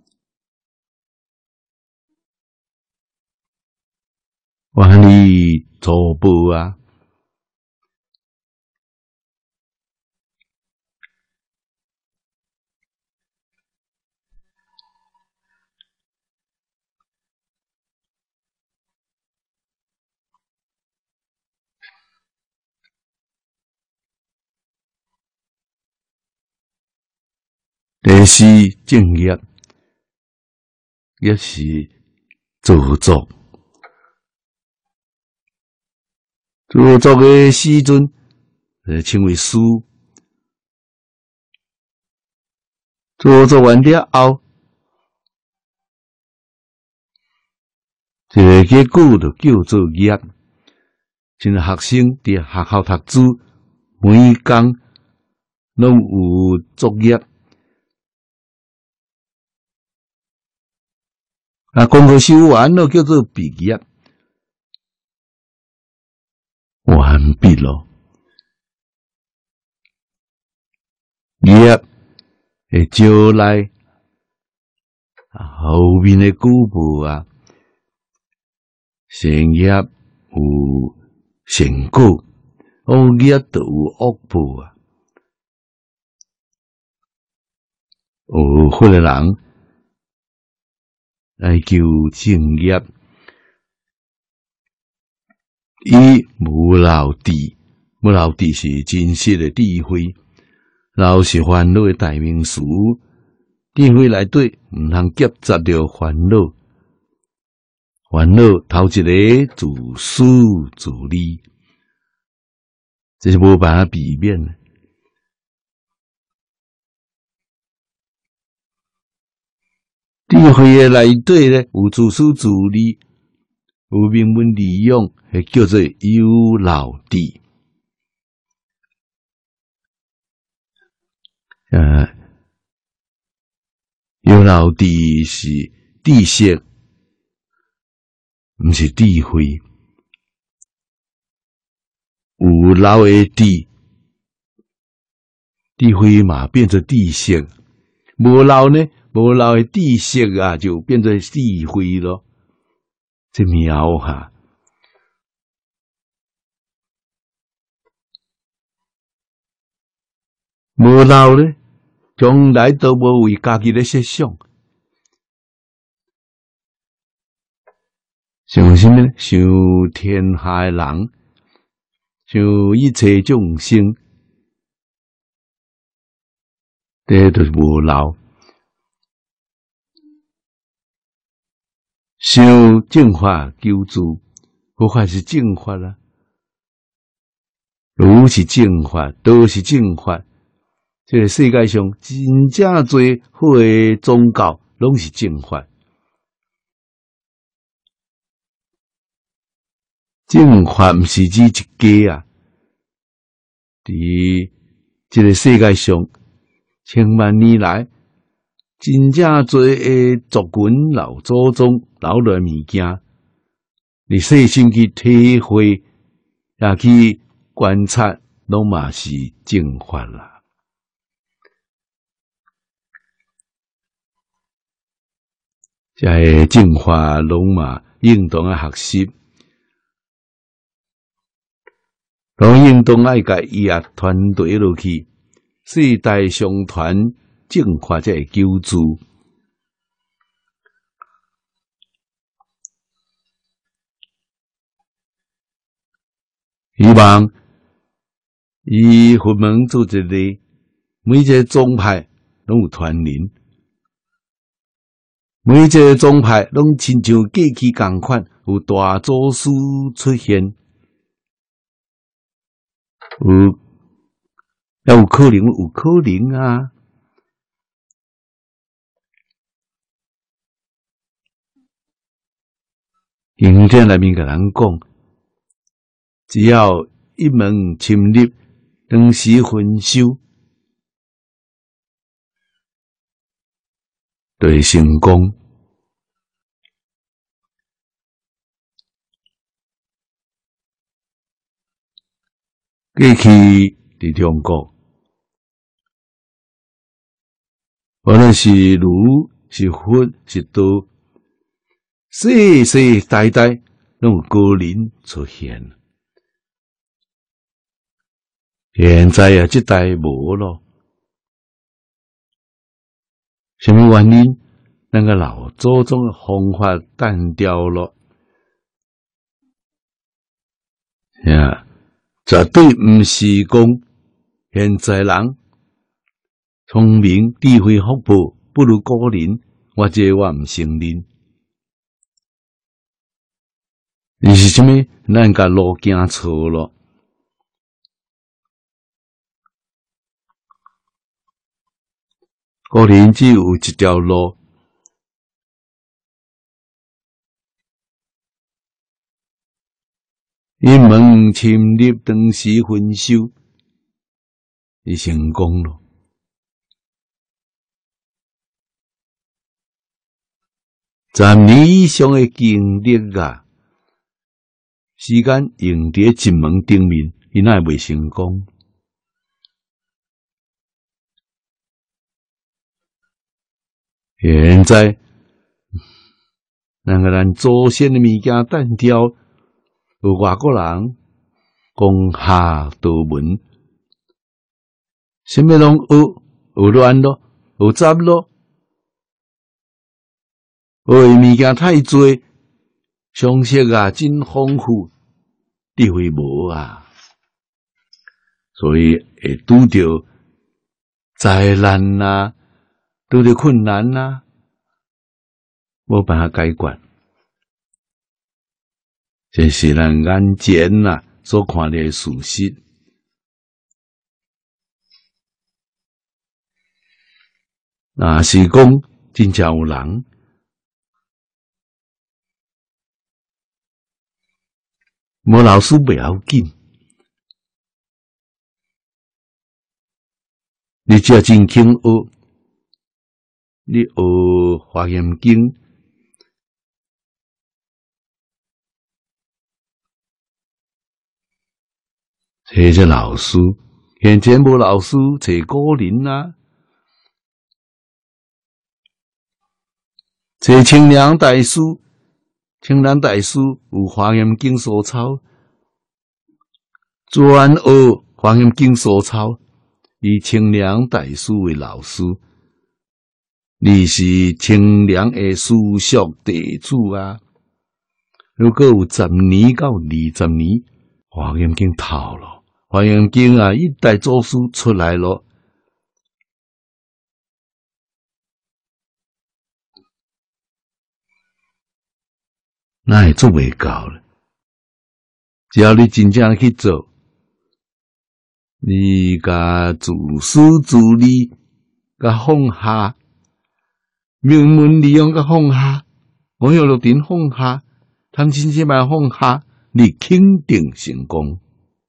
我哩粗暴啊！第四正业，也是做作。做作的时阵，呃，称为诗。做作完了后，这个结果就叫做业。像学生伫学校读书，每工拢有作业。啊，功课修完了叫做毕业，完毕咯。业会招来后面的句部啊，善业有善果，恶业就有恶报啊。有许个人来求正业，以无漏智，无漏智是真实的智慧，漏是烦恼的代名词。智慧内底毋通夹杂着烦恼，烦恼头一个自私自利，这是无办法避免的。智慧的内底咧，有自私自利，有名闻利养，系叫做有漏智。呃，有漏智是知识，毋是智慧。有漏的智，智慧嘛变成知识；无漏呢？无漏的知识啊，就变成智慧咯。这妙哈！无漏呢，从来都无为家己咧设想，想什么呢？想天下的人，想一切众生，这就是无漏。想正法求助，佛法是正法啦，如是正法，都是正法。这个世界上真正多好的宗教，拢是正法。正法毋是指一家啊，伫这个世界上千万年来，真正多的族群老祖宗留落物件，你细心去体会，也去观察，拢嘛是正法啦。这个正法拢嘛应当啊学习，拢应当爱甲伊啊团队落去，世代相传，正法才会久住。希望以佛门做一个，每一个宗派拢有传人。每一个宗派拢亲像过去共款，有大祖师出现，有要有可能，有可能啊。经典内面甲人讲，只要一门深入，当时分修，就会成功。 过去伫中国，无论是儒是佛是道，世世代代拢有高人出现。现在啊，这代无咯。什么原因？咱个老祖宗的方法单调咯。呀，绝对毋是讲现在人聪明智慧福报不如古人，我这我毋承认。你是啥物？咱甲路行错咯。古人只有一条路。因门深入，当时分修，伊成功咯。十年以上的经历啊，时间用伫一门顶面，伊哪会袂成功？现在，咱个咱祖先的物件单调。有外国人讲下道文，什么拢学，学乱咯，学杂咯，学的物件太多，常识啊真丰富，智慧无啊，所以会拄着灾难啊，拄着困难啊，无办法解决。这是咱眼前呐、啊、所看到的事实。若是讲真正有人，无老师不要紧，你只要真肯学，你学《华严经》。找这老师，现前无老师，找古人啊，找清凉大师。清凉大师有《华严经》所抄，专学《华严经》所抄，以清凉大师为老师。你是清凉的师叔弟子啊！如果有十年到二十年，《华严经》透了。华严经啊，一代祖师出来了，那会做袂到了。只要你真正去做，你甲自私自利、甲放下，名门利用甲放下，我有六点放下，贪嗔痴慢放下，你肯定成功。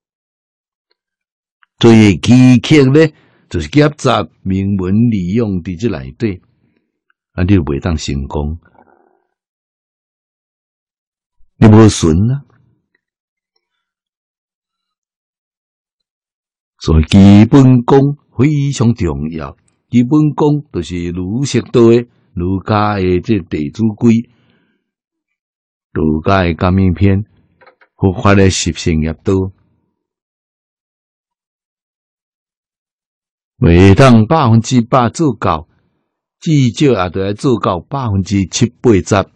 最奇刻咧，就是夹杂名门利用伫这内底，啊，你袂当成功，你无顺啊。所以基本功非常重要。基本功就是儒释道的儒家的这弟子规，儒家的感应篇，佛法的十善业道。袂当百分之百做到，至少也得要做到百分之七八十。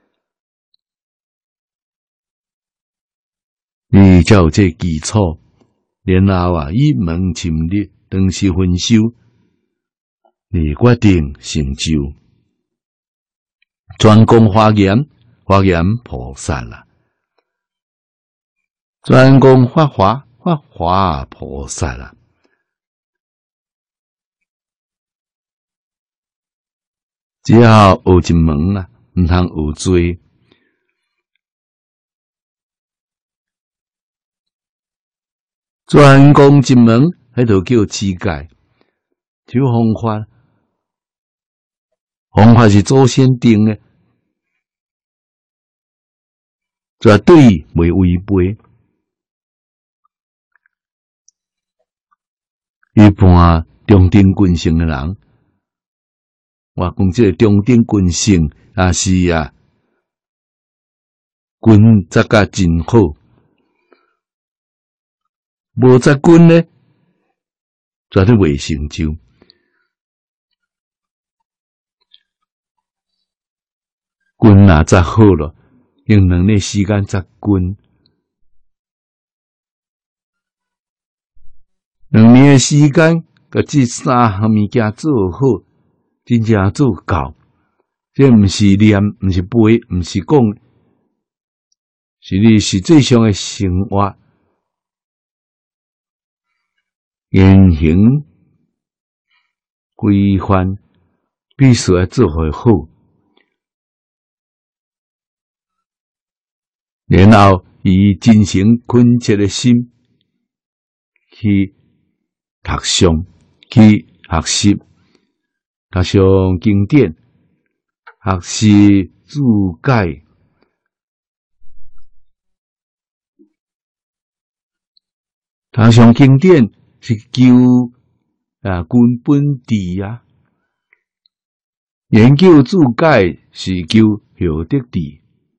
你才有这基础，然后啊，一门深入，当时分修，你决定成就。专攻华严，华严菩萨啦；专攻法华，法华菩萨啦。只要学一门啊，毋通学多。专攻一门，迄就叫智戒。这方法，方法是祖先定的，绝对袂违背。 一般中等quyền性嘅人，我講即個中等quyền性也是啊，quyền則甲真好，無則quyền呢，絕對未成就。quyền若則好咯，用兩年時間則quyền，兩年嘅時間，甲即三項物件做好，真正做到。這毋是念，毋是背，毋是講，是你實際上嘅生活言行規範，必須要做會好。然後以真誠懇切嘅心去讀誦、去學習、讀誦經典、學習注解。讀誦經典是求啊根本智啊，研究注解是求曉得智。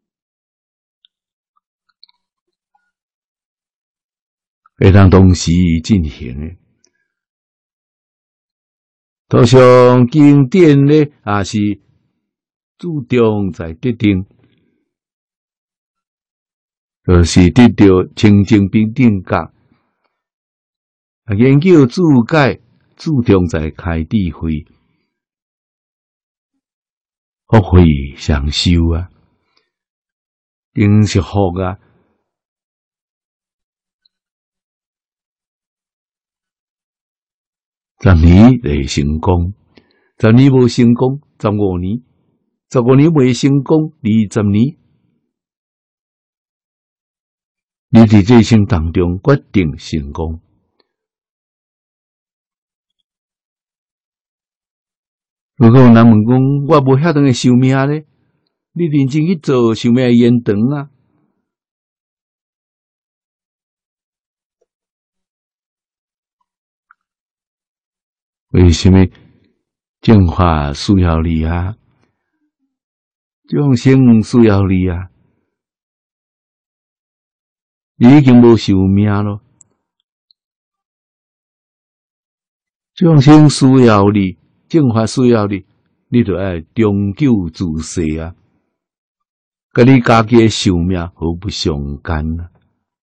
會當同時進行嘅，讀誦經典咧，也是注重在得定，就是得到清淨平等覺。研究注解，注重在開智慧，福慧雙修啊，定是福啊。十年會成功，十年無成功，十五年，十五年未成功，二十年。你佇這一生當中決定成功。如果有人問講，我無遐長嘅壽命咧，你認真去做，壽命會延長啊。為什麼淨化需要你啊？眾生需要你啊！你已經無壽命咯。眾生需要你，淨化需要你，你就要長久住世啊！甲你家己嘅壽命好不相干啊！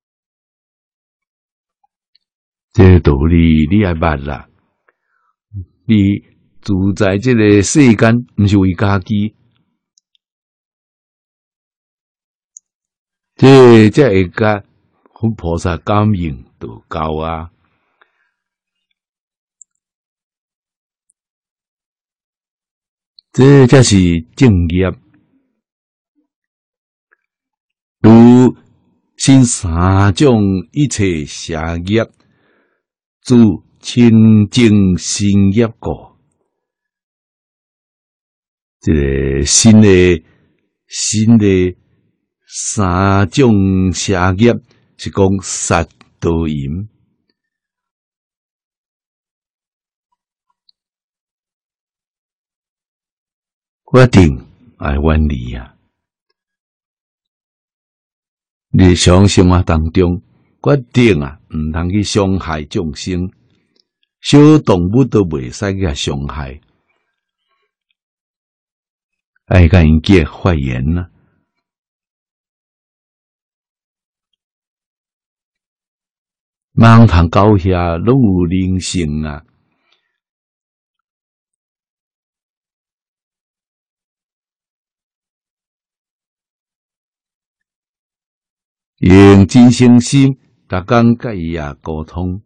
這個道理你愛捌啦。你住在這個世間，毋是為家己，這才會甲佛菩薩感應道交啊！這才是正業。如新三種一切邪業，主清淨身業果，這個新的新的三種邪業是講殺盜淫，決定愛遠離啊！日常生活當中，決定啊，毋通去傷害眾生。小動物都袂使去傷害，愛甲因結發言啦。茫通到遐攏有靈性啊！用真誠心，逐工甲伊啊溝通。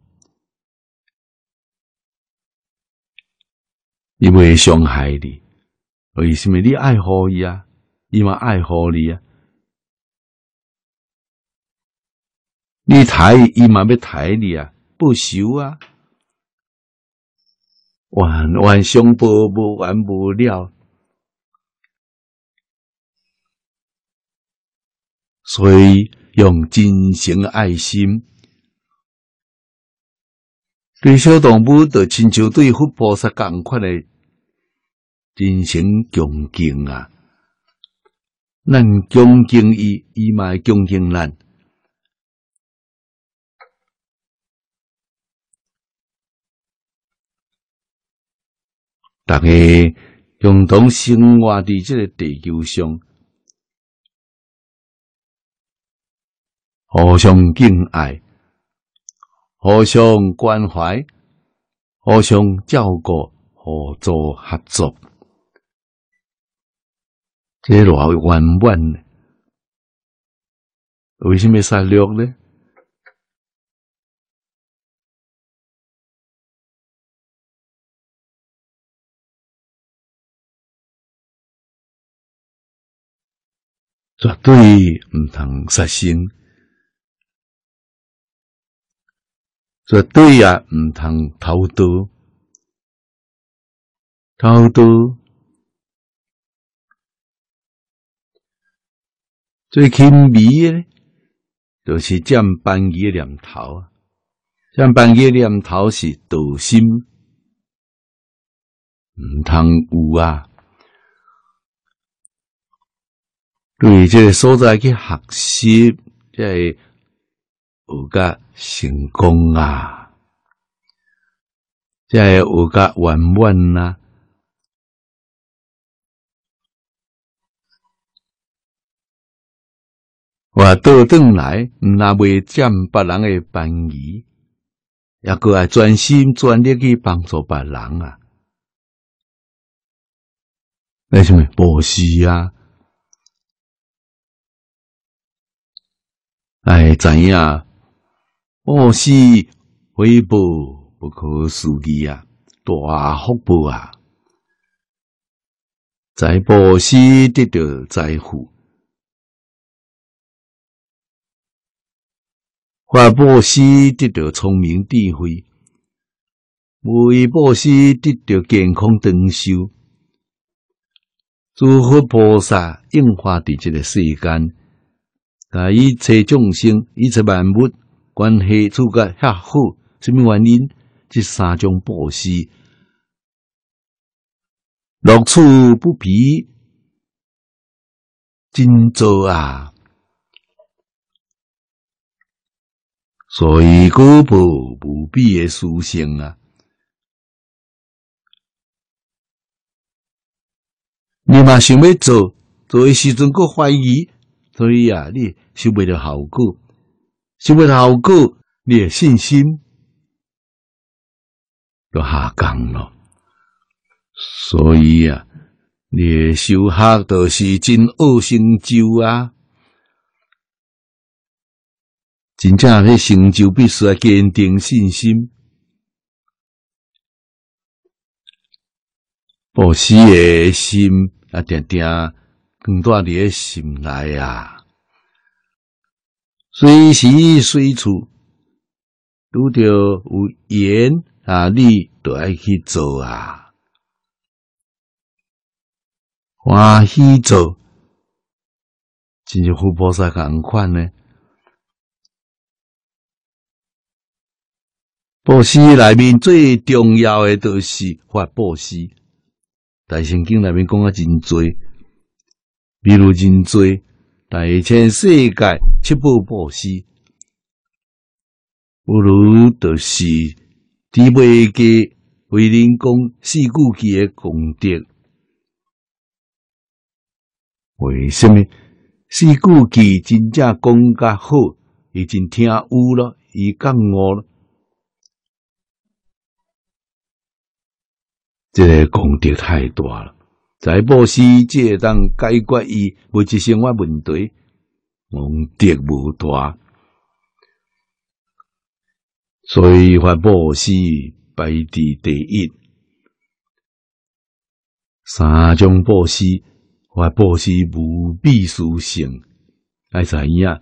伊袂傷害你，為什麼你愛護伊啊？伊嘛愛護你啊！你抬伊嘛要抬你啊，報仇啊！冤冤相報，無完無了。所以用真誠嘅愛心， 对小动物，就亲像对佛菩萨共款的真诚恭敬啊！咱恭敬伊，伊嘛会恭敬咱。大家共同生活伫这个地球上，互相敬爱，互相关怀，互相照顾，互助合作，这偌圆满呢？为什么杀戮呢？绝对毋通杀生，绝对也毋通偷盗，偷盗最轻微诶，就是占便宜诶念头啊！占便宜诶念头是盗心，毋通有啊！对这个所在去学习，才会有甲成功啊，才会有甲圆满啊。我倒转来，毋若袂占别人诶便宜，也搁爱专心专力去帮助别人啊。为什么？无事啊！哎，知影布施回报不可思议啊，大福报啊！在布施得到财富，或布施得到聪明智慧，为布施得到健康长寿。诸佛菩萨应化伫这个世间。甲一切众生、一切万物关系处甲遐好，什么原因？这三种布施，乐此不疲，真做啊！所以果报无比的殊胜啊！你嘛想要做，做的时阵佫怀疑。所以啊，你收袂到效果，收袂到效果，你的信心就下降了。所以啊，你的修学就是真恶成就啊！真正迄成就必须要坚定信心，布施的心啊，定定放在你的心内啊，随时随处拄着有缘啊，你就爱去做啊，欢喜做，真像佛菩萨共款呢。布施内面最重要的就是法布施，大圣经内面讲啊真多。比如真多，大千世界七宝布施，不如就是猪尾鸡为人讲四句句的功德。为什么四句句真正讲甲好？伊真听有咯，伊觉悟咯，这个功德太大了。在布施即会当解决伊物质生活问题，功德无大，所以法布施排伫第一。三种布施，法布施无比殊胜，爱知影。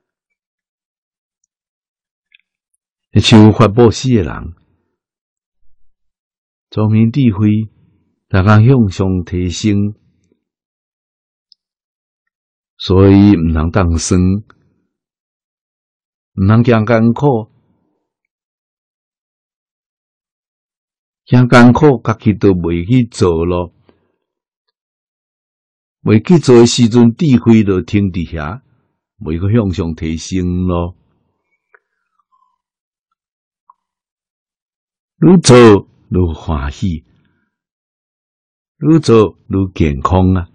像法布施的人，聪明智慧。大家向上提升，所以毋通当酸，毋通惊艰苦， 嫌艰苦，家己都袂去做咯。袂去做诶时阵，智慧就停伫遐，袂去向上提升咯。愈做愈欢喜，愈做愈健康啊！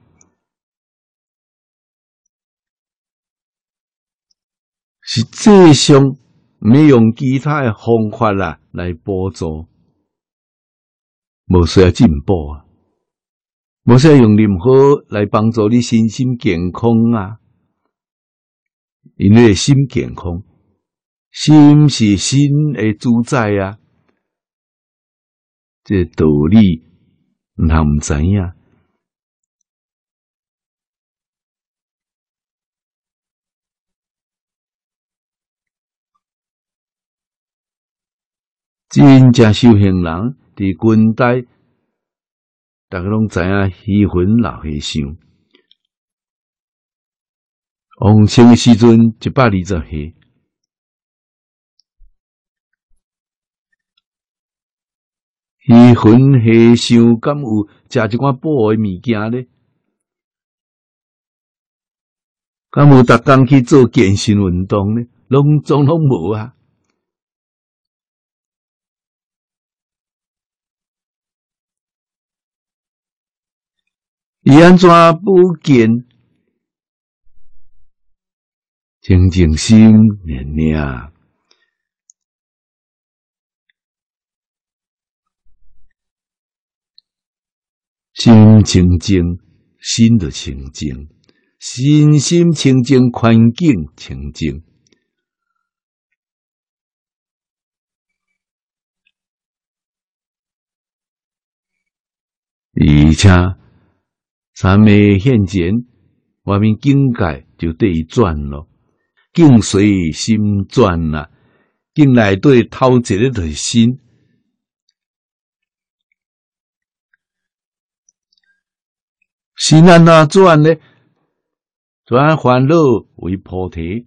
实际上，毋要用其他诶方法啦来补助，无需要进步啊，无需要用任何来帮助你身心健康啊。因为心健康，心是心诶主宰啊，这道理毋通毋知影。真正修行人伫近代，大家拢知影虚云老和尚，往生的时阵一百二十岁，虚云和尚敢有食一寡补的物件呢？敢有逐工去做健身运动呢？拢总拢无啊！伊安怎不见？清净心念念，心清净，心就清净，身心清净，环境清净。而且三昧现前，外面境界就对伊转咯，境随心转啦、啊，境内底头一个就是心，心安怎转呢？转烦恼为菩提，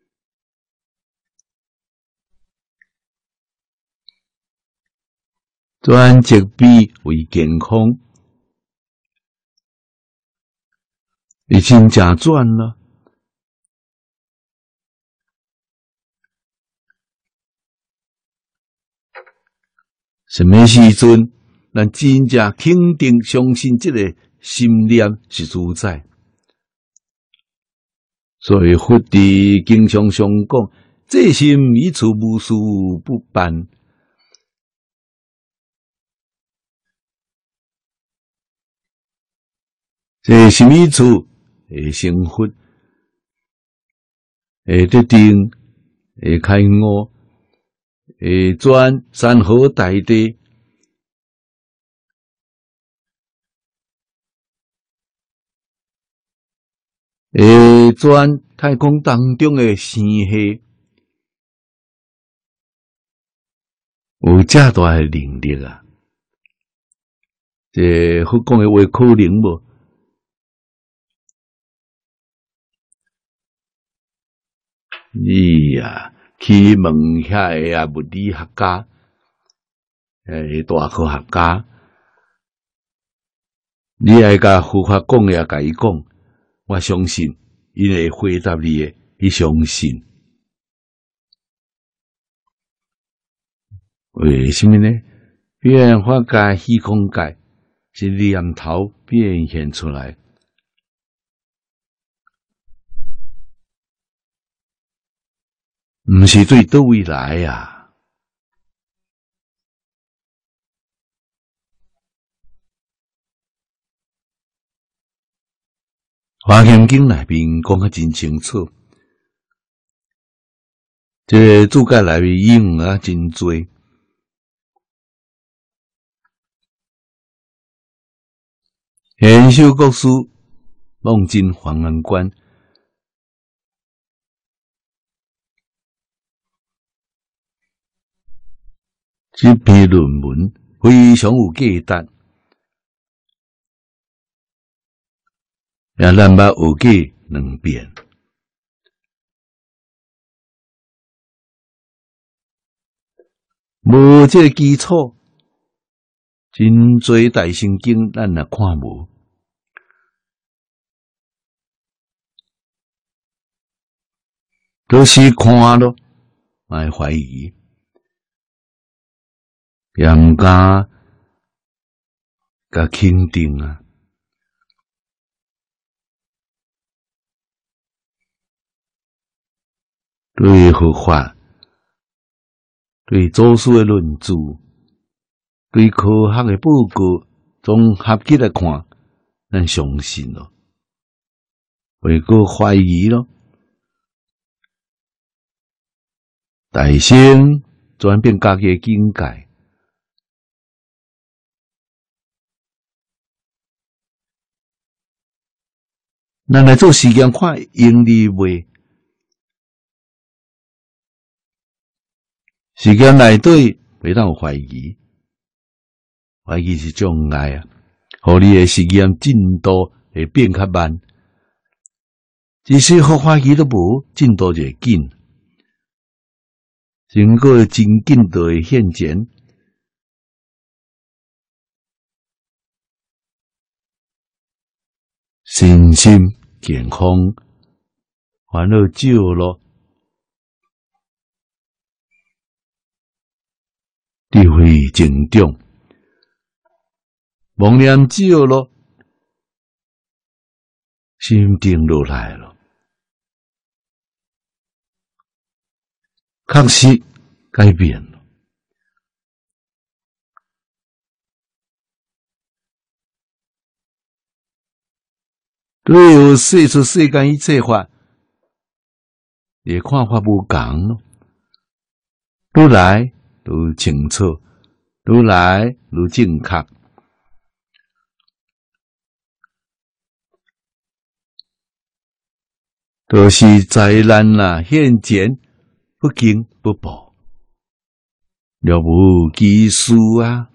转疾病为健康。已经真转了，什么时阵，咱真正肯定相信这个心念是主宰。所以佛弟经常常讲，这心一处无事不办。这心一处会成佛，会得定，会开悟，会转山河大地，会转太空当中的星系，有这大的能力啊！这佛讲的话可能无？你呀，去问遐个啊物理学家，诶，大科学家，你爱甲佛法讲的，甲伊讲，我相信，因会回答你的，你相信。为什么呢？变化界、虚空界是念头变现出来。毋是对倒位来啊！华严经内面讲得真清楚，这个注解内面应用啊真多。显修国师望尽华严观。这篇论文非常有价值，也咱捌学过两遍。无这个基础， 真侪大圣经咱也看无，都是看咯，卖怀疑，也毋敢甲肯定啊。对佛法，对祖师的论著，对科学的报告，综合起来看，咱相信咯，袂过怀疑咯。大圣转变家己的境界，咱来做实验看用力袂？实验内底袂当有怀疑，怀疑是障碍啊，互你的实验进度会变较慢。即使好怀疑都无，进度就会紧。成果真紧就会现前。身心健康，烦恼少咯，智慧增长，妄念少咯，心定落来了，确实改变了。对有说出世间一切法，也看法无共咯，愈来愈清楚，愈来愈正确。都是灾难啦，现前不惊不怖，了无其事啊！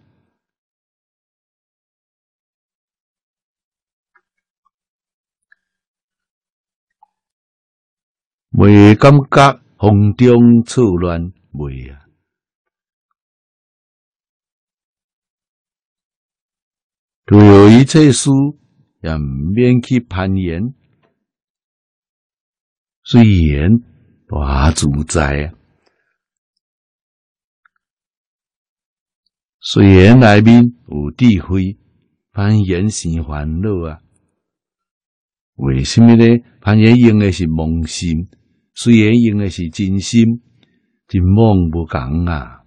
袂感觉风中错乱，袂啊！对有一切事，也免去攀岩。虽然大自在啊，虽然内面有智慧，攀岩生烦恼啊。为什么呢？攀岩用的是妄心，虽然用的是真心，真妄无共啊。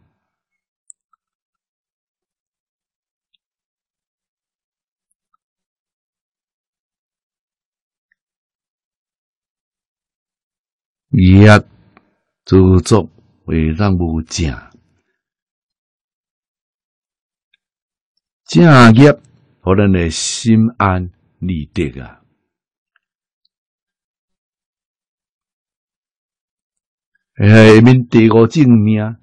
业造作为咱无正，正业互咱的心安理得啊。下面第五正命，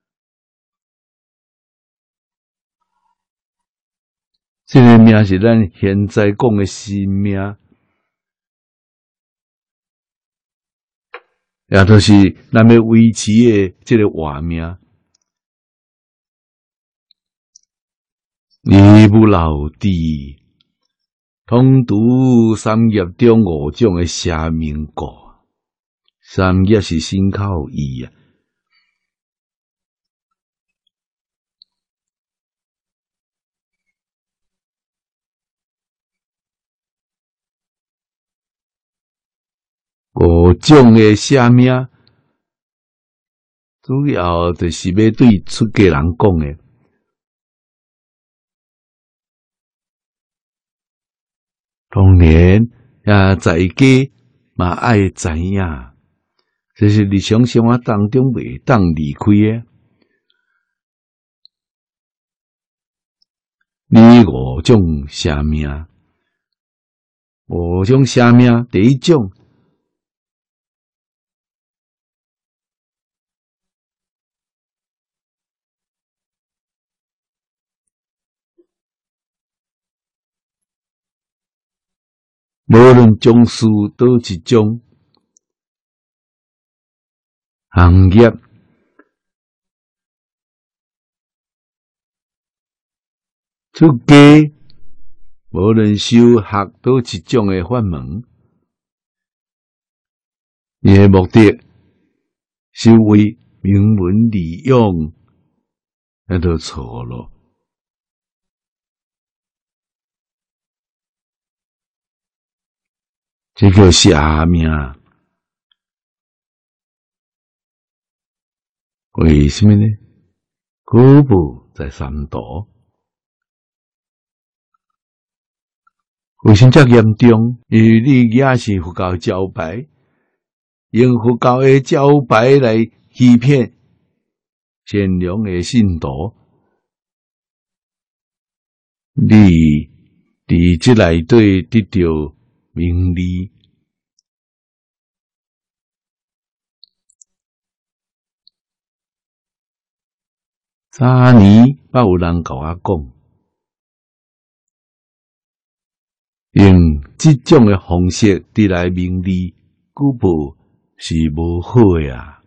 这个命是咱现在讲的生命。也就是咱要维持的这个活命，你不老地，通读三业中五种的邪命果。三业是身口意啊，五种的邪命，主要就是要对出家人讲的。当然，也在家嘛爱知影，这是日常生活当中袂当离开的。你五种邪命，五种邪命，第一种。无论从事倒一种行业， 出家，无论修学到一种诶法门，伊诶目的是为名闻利养，那就错咯。这叫邪命。为什么呢？果报在三途。为什么这严重？因为你也是佛教招牌，用佛教的招牌来欺骗善良的信徒。你伫这内底得到名利。早年捌有人甲我讲，用这种的方式得来名利，果报是无好的啊。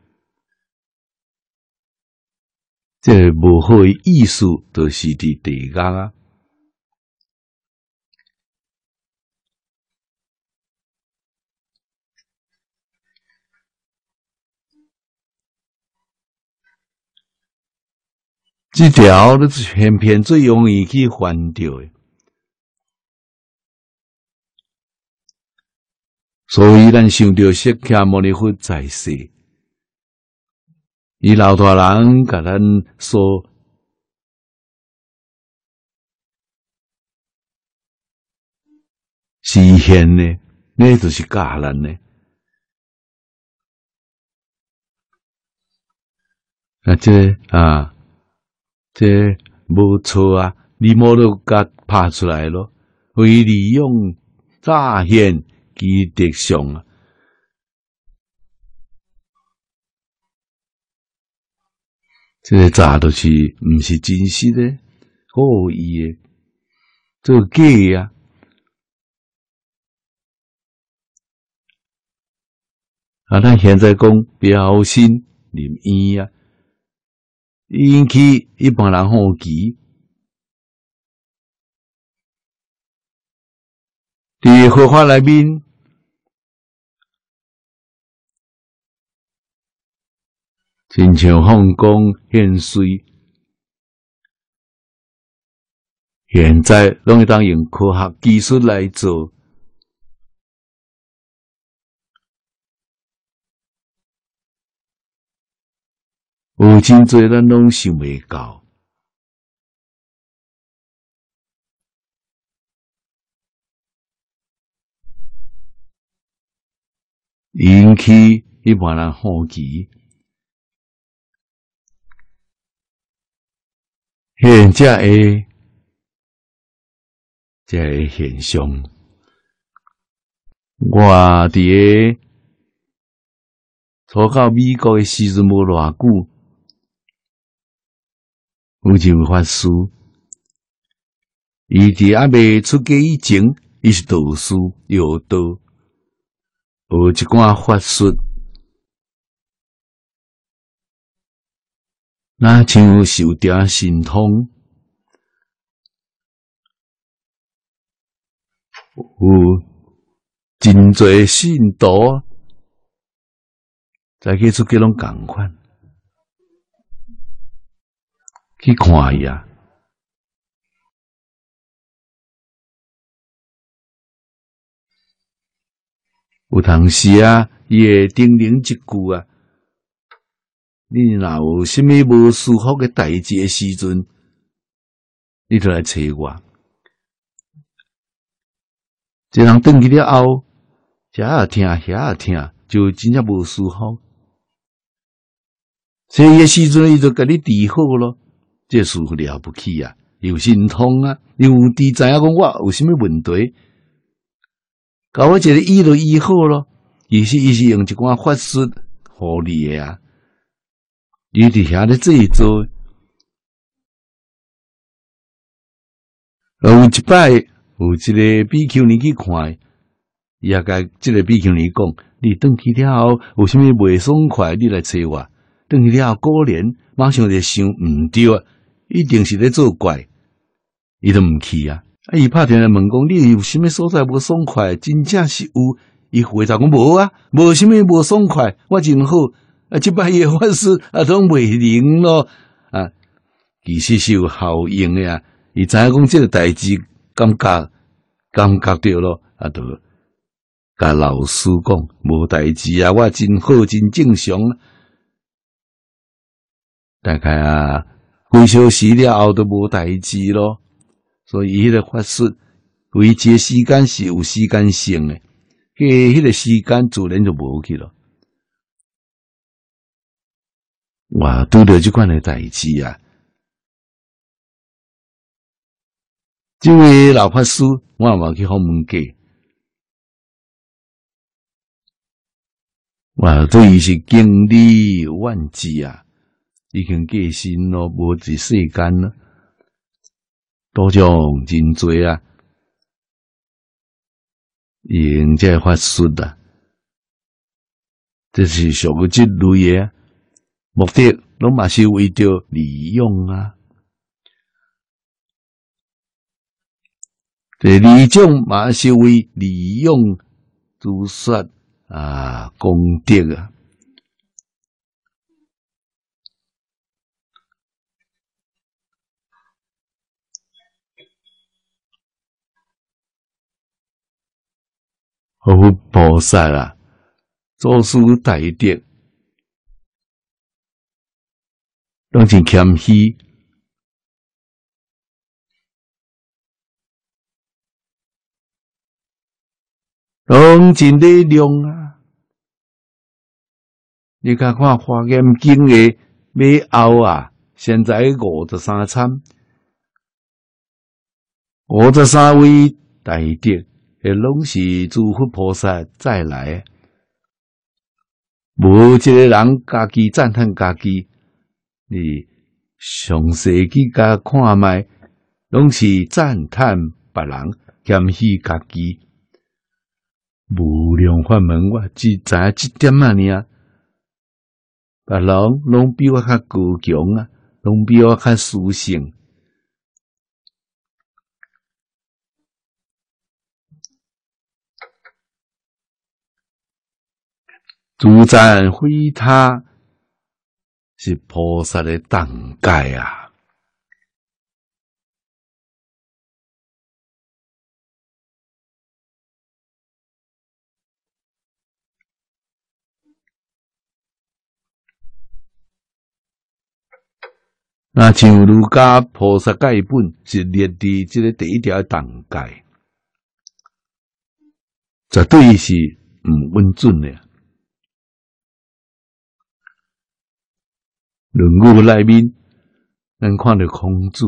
这个无好的意思，就是伫地狱啊。这条都是偏偏最容易去犯掉的，所以咱想到释迦牟尼佛在世，伊老大人甲咱说，实现呢，那就是教咱呢。啊，这啊。这无错啊！你莫都甲拍出来咯，为利用诈现其德相啊！这个诈都是毋是真实的，故意的，做假啊！啊，咱现在讲标新立异啊！引起一般人好奇，伫佛法内面，亲像放光现水，现在拢会当用科学技术来做。有真侪咱拢想袂到，引起一般人好奇。现这个这个现象，我伫个初到美国的时阵无偌久。有一位法师，伊伫还未出家以前，伊是道士，药道，学一寡法术，那像受点神通，有真侪信徒，再去出家拢共款。去看伊啊，有当时啊，伊会叮咛一句啊，你若有啥物无舒服嘅代志嘅时阵，你就来找我。这人转去了后，遮也听，遐也听，就真正无舒服。所以嘅时阵，伊就甲你治好咯。这事了不起啊！有神通啊！有知知影讲我有啥物问题，甲我一个医就医好咯。其实伊是用一寡法术互你的啊，伊伫遐咧制作。有一摆有一个比丘尼去看，伊也甲即个比丘尼讲：你转去了后有啥物袂爽快，你来找我。转去了后果然马上就想毋对啊！一定是咧作怪， 伊都毋去啊。啊，伊拍电话问讲，你有啥物所在无爽快？真正是有，伊回答讲无啊，无啥物无爽快，我真好。啊，即摆伊法师啊，拢袂灵咯啊，其实是有效应的啊。伊知影讲即个代志，感觉感觉着咯，啊，就甲老师讲无代志啊，我真好，真正常。大概啊，几小时了后都无代志咯。所以迄个法术，规节时间是有时间性的，迄个迄个时间自然就无去了。哇，拄着即款的代志啊！这位老法师，我也冇去访问过，哇，对伊是经历万劫啊，已经过身咯，无伫世间咯。多种真多啊，用这法术啊，这是属于这类的，目的拢嘛是为着利用啊。这利种嘛是为利用自说啊功德啊。佛菩萨啊，做事大德，拢真谦虚，拢真力量啊！你看看《华严经》的尾后啊，现在五十三参，五十三位大德。诶，拢是诸佛菩萨再来，无一个人家己赞叹家己，你详细去甲看卖，拢是赞叹别人，谦虚家己。无量法门，我只知影即点仔尔，别人拢比我较高强啊，拢比我较殊胜。自赞非他，是菩萨的当界啊！那像儒家菩萨戒本是列伫即个第一条当界，绝对是毋稳准的。论语内面，咱看到孔子，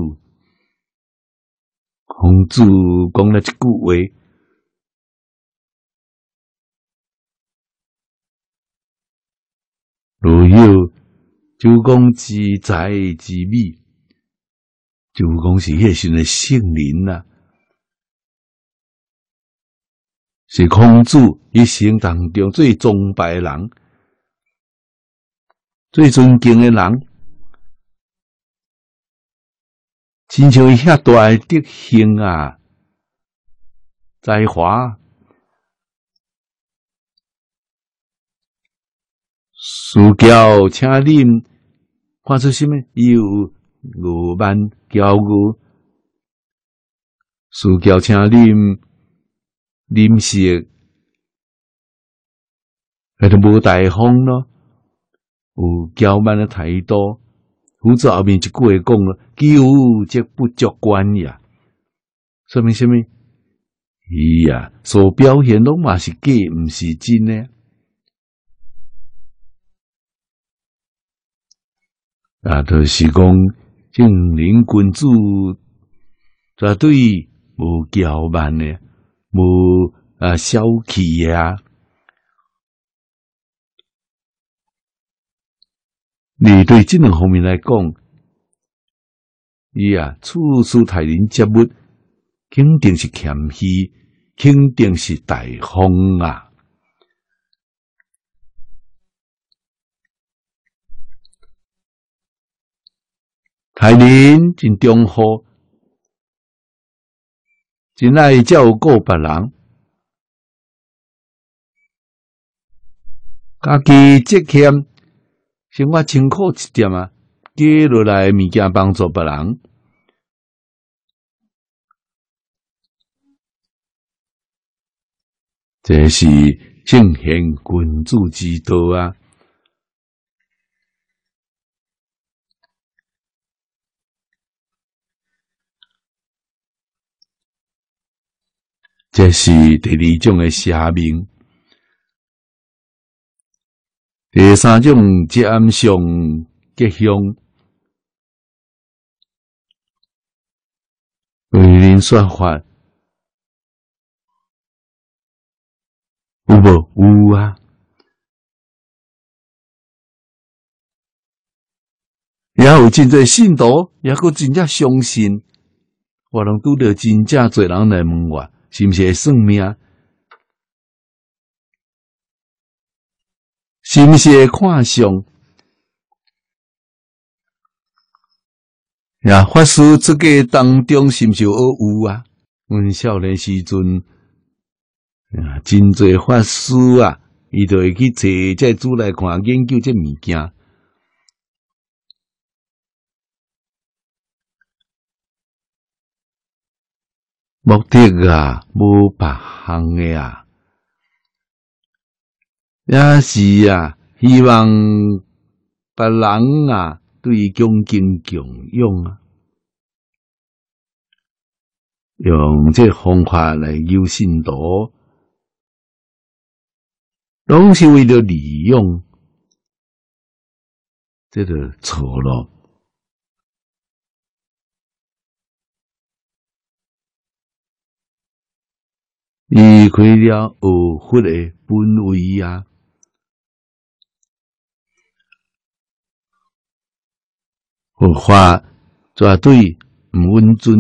孔子讲了一句话：如有周公之才之美，周公是迄时的圣人啊，是孔子一生当中最崇拜的人。最尊敬的人，亲像伊遐大的德行啊，才华，事教请恁看出什么？伊有傲慢骄傲，事教请恁饮食，迄都无大方咯。有骄慢的态度，胡子后面一句话讲了：“求则不足观呀。”说明什么？伊呀，所表现拢嘛是假，毋是真的。啊，就是讲正人君子绝对无骄慢的，无啊小气的啊。你对这两方面来讲，伊啊处处待人接物，肯定是谦虚，肯定是大方啊。待人真忠厚， 真爱才有顾别人，家己节俭，生活清苦一点啊，加落来物件帮助别人，这是正贤君子之道啊！这是第二种的邪命。第三种占上吉凶，为人说法有无？有啊！也有真侪信徒，也佫真正相信，我能拄到真正侪人来问我，是毋是会算命？是毋是会看相？呀，法师这个当中是毋是有有啊？阮少年时阵，啊，真侪法师啊，伊就会去找这主来看研究这物件。目的啊，无别项的啊，也是啊，希望别人啊对伊恭敬供养啊，用这方法来诱信徒，拢是为了利用，这就错了。离开了学佛的本位啊！佛法绝对毋允准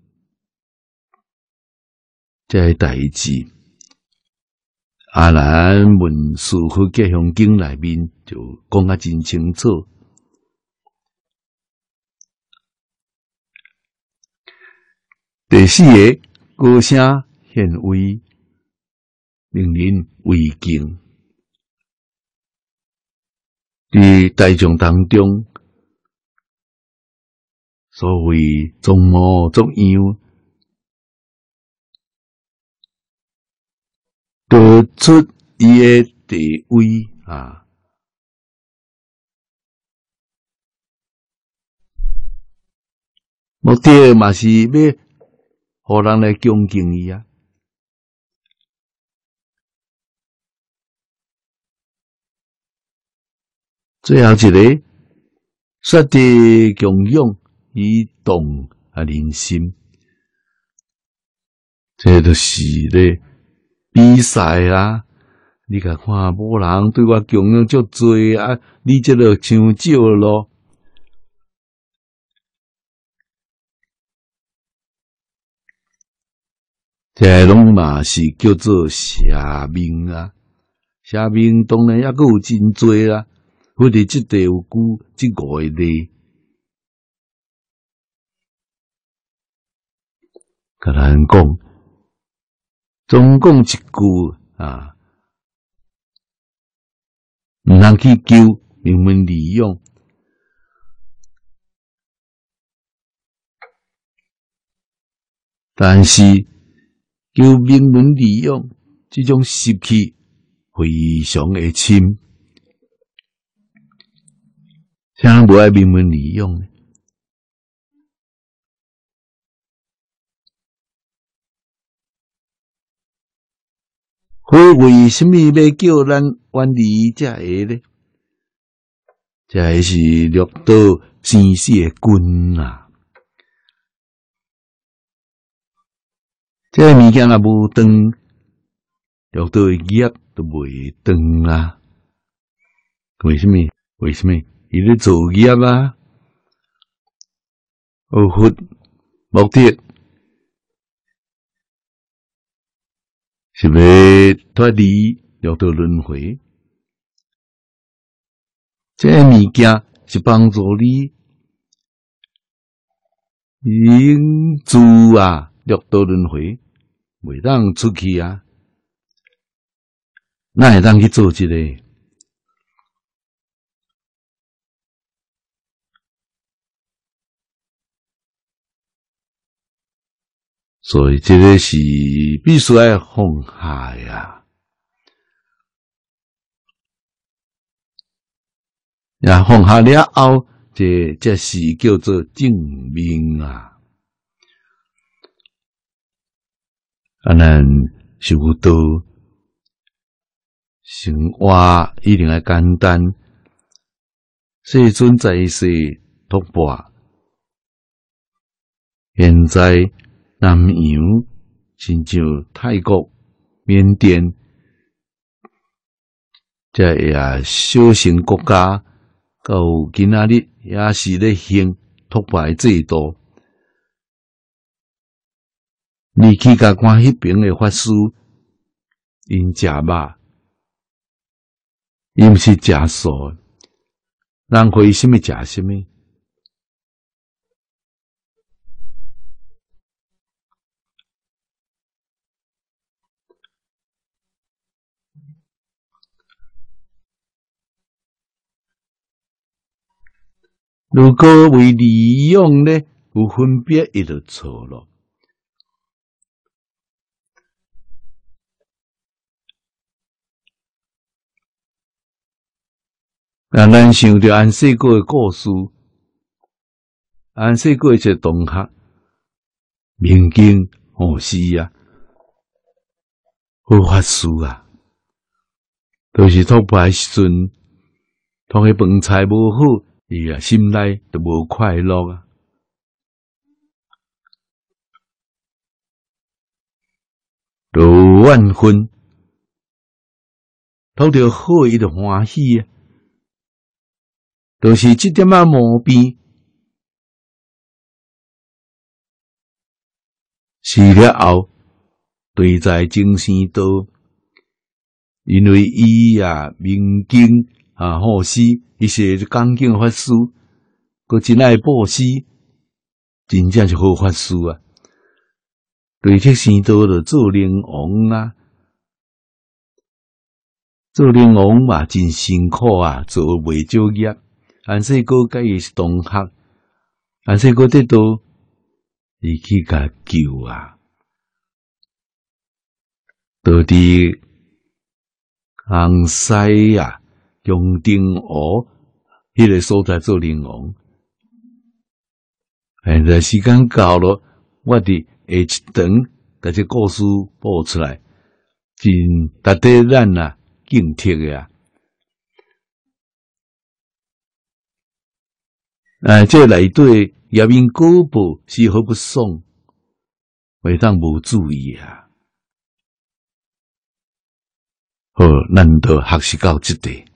这代志。阿难问《四佛吉祥经》内面就讲啊真清楚。第四个高声显威，令人畏敬。伫大众当中，所谓装模作样，得出伊的地位啊！目的嘛是要互人来恭敬伊啊。最后一个，说的供养以动啊人心，这就是咧比赛啦。你甲看，无人对我供养足多啊，你这就伤少咯。这拢嘛是叫做邪命啊！邪命当然也佫有真多啦。或者即地有句即五个例，甲咱讲，总讲一句啊，毋通去求名闻利养，但是求名闻利养，这种习气非常的深。谁人无爱名闻利养呢？所以为什么要叫咱远离这个呢？这个是掠夺生死的棍啊！这个物件若无断，掠夺的业都袂断啊！为什么？为什么？伊咧做业啊，学佛目的是要脱离六道轮回。这个物件是帮助你引助啊， 六道轮回，袂当出去啊，哪会当去做这个？所以这个是必须要放下呀，呀放下了后，这这是叫做正命啊。啊，咱修道生活一定要简单，世尊在世托钵，现在。南洋，亲像泰国、缅甸，这也小型国家，到今仔日也是咧行托钵制度。你去甲看迄边诶法师，因食肉，伊毋是食素，人会什么食什么。如果为利用呢，有分别，伊就错咯。啊，咱想着安世国诶故事，安世国一个同学，明经好师啊，好法师啊，都是托钵诶时阵，同个饭菜无好。伊啊，心内就无快乐啊，就怨恨，讨着好伊就欢喜啊，就是这点仔毛病，死了后，对在精神道，因为伊啊明经啊好师。伊是恭敬法师，佮真爱布施，真正是好法师啊！对铁生道就做灵王啊，做灵王嘛真辛苦啊，做袂少业。安世哥甲伊是同学，安世哥得到伊去甲救啊，到伫红西啊。用定湖迄个所在做灵王，现在时间到了，我伫下一场甲这故事播出来，真值得咱啊警惕呀！啊，这内底业因果报是好不爽，袂当无注意啊！好，咱就学习到这地。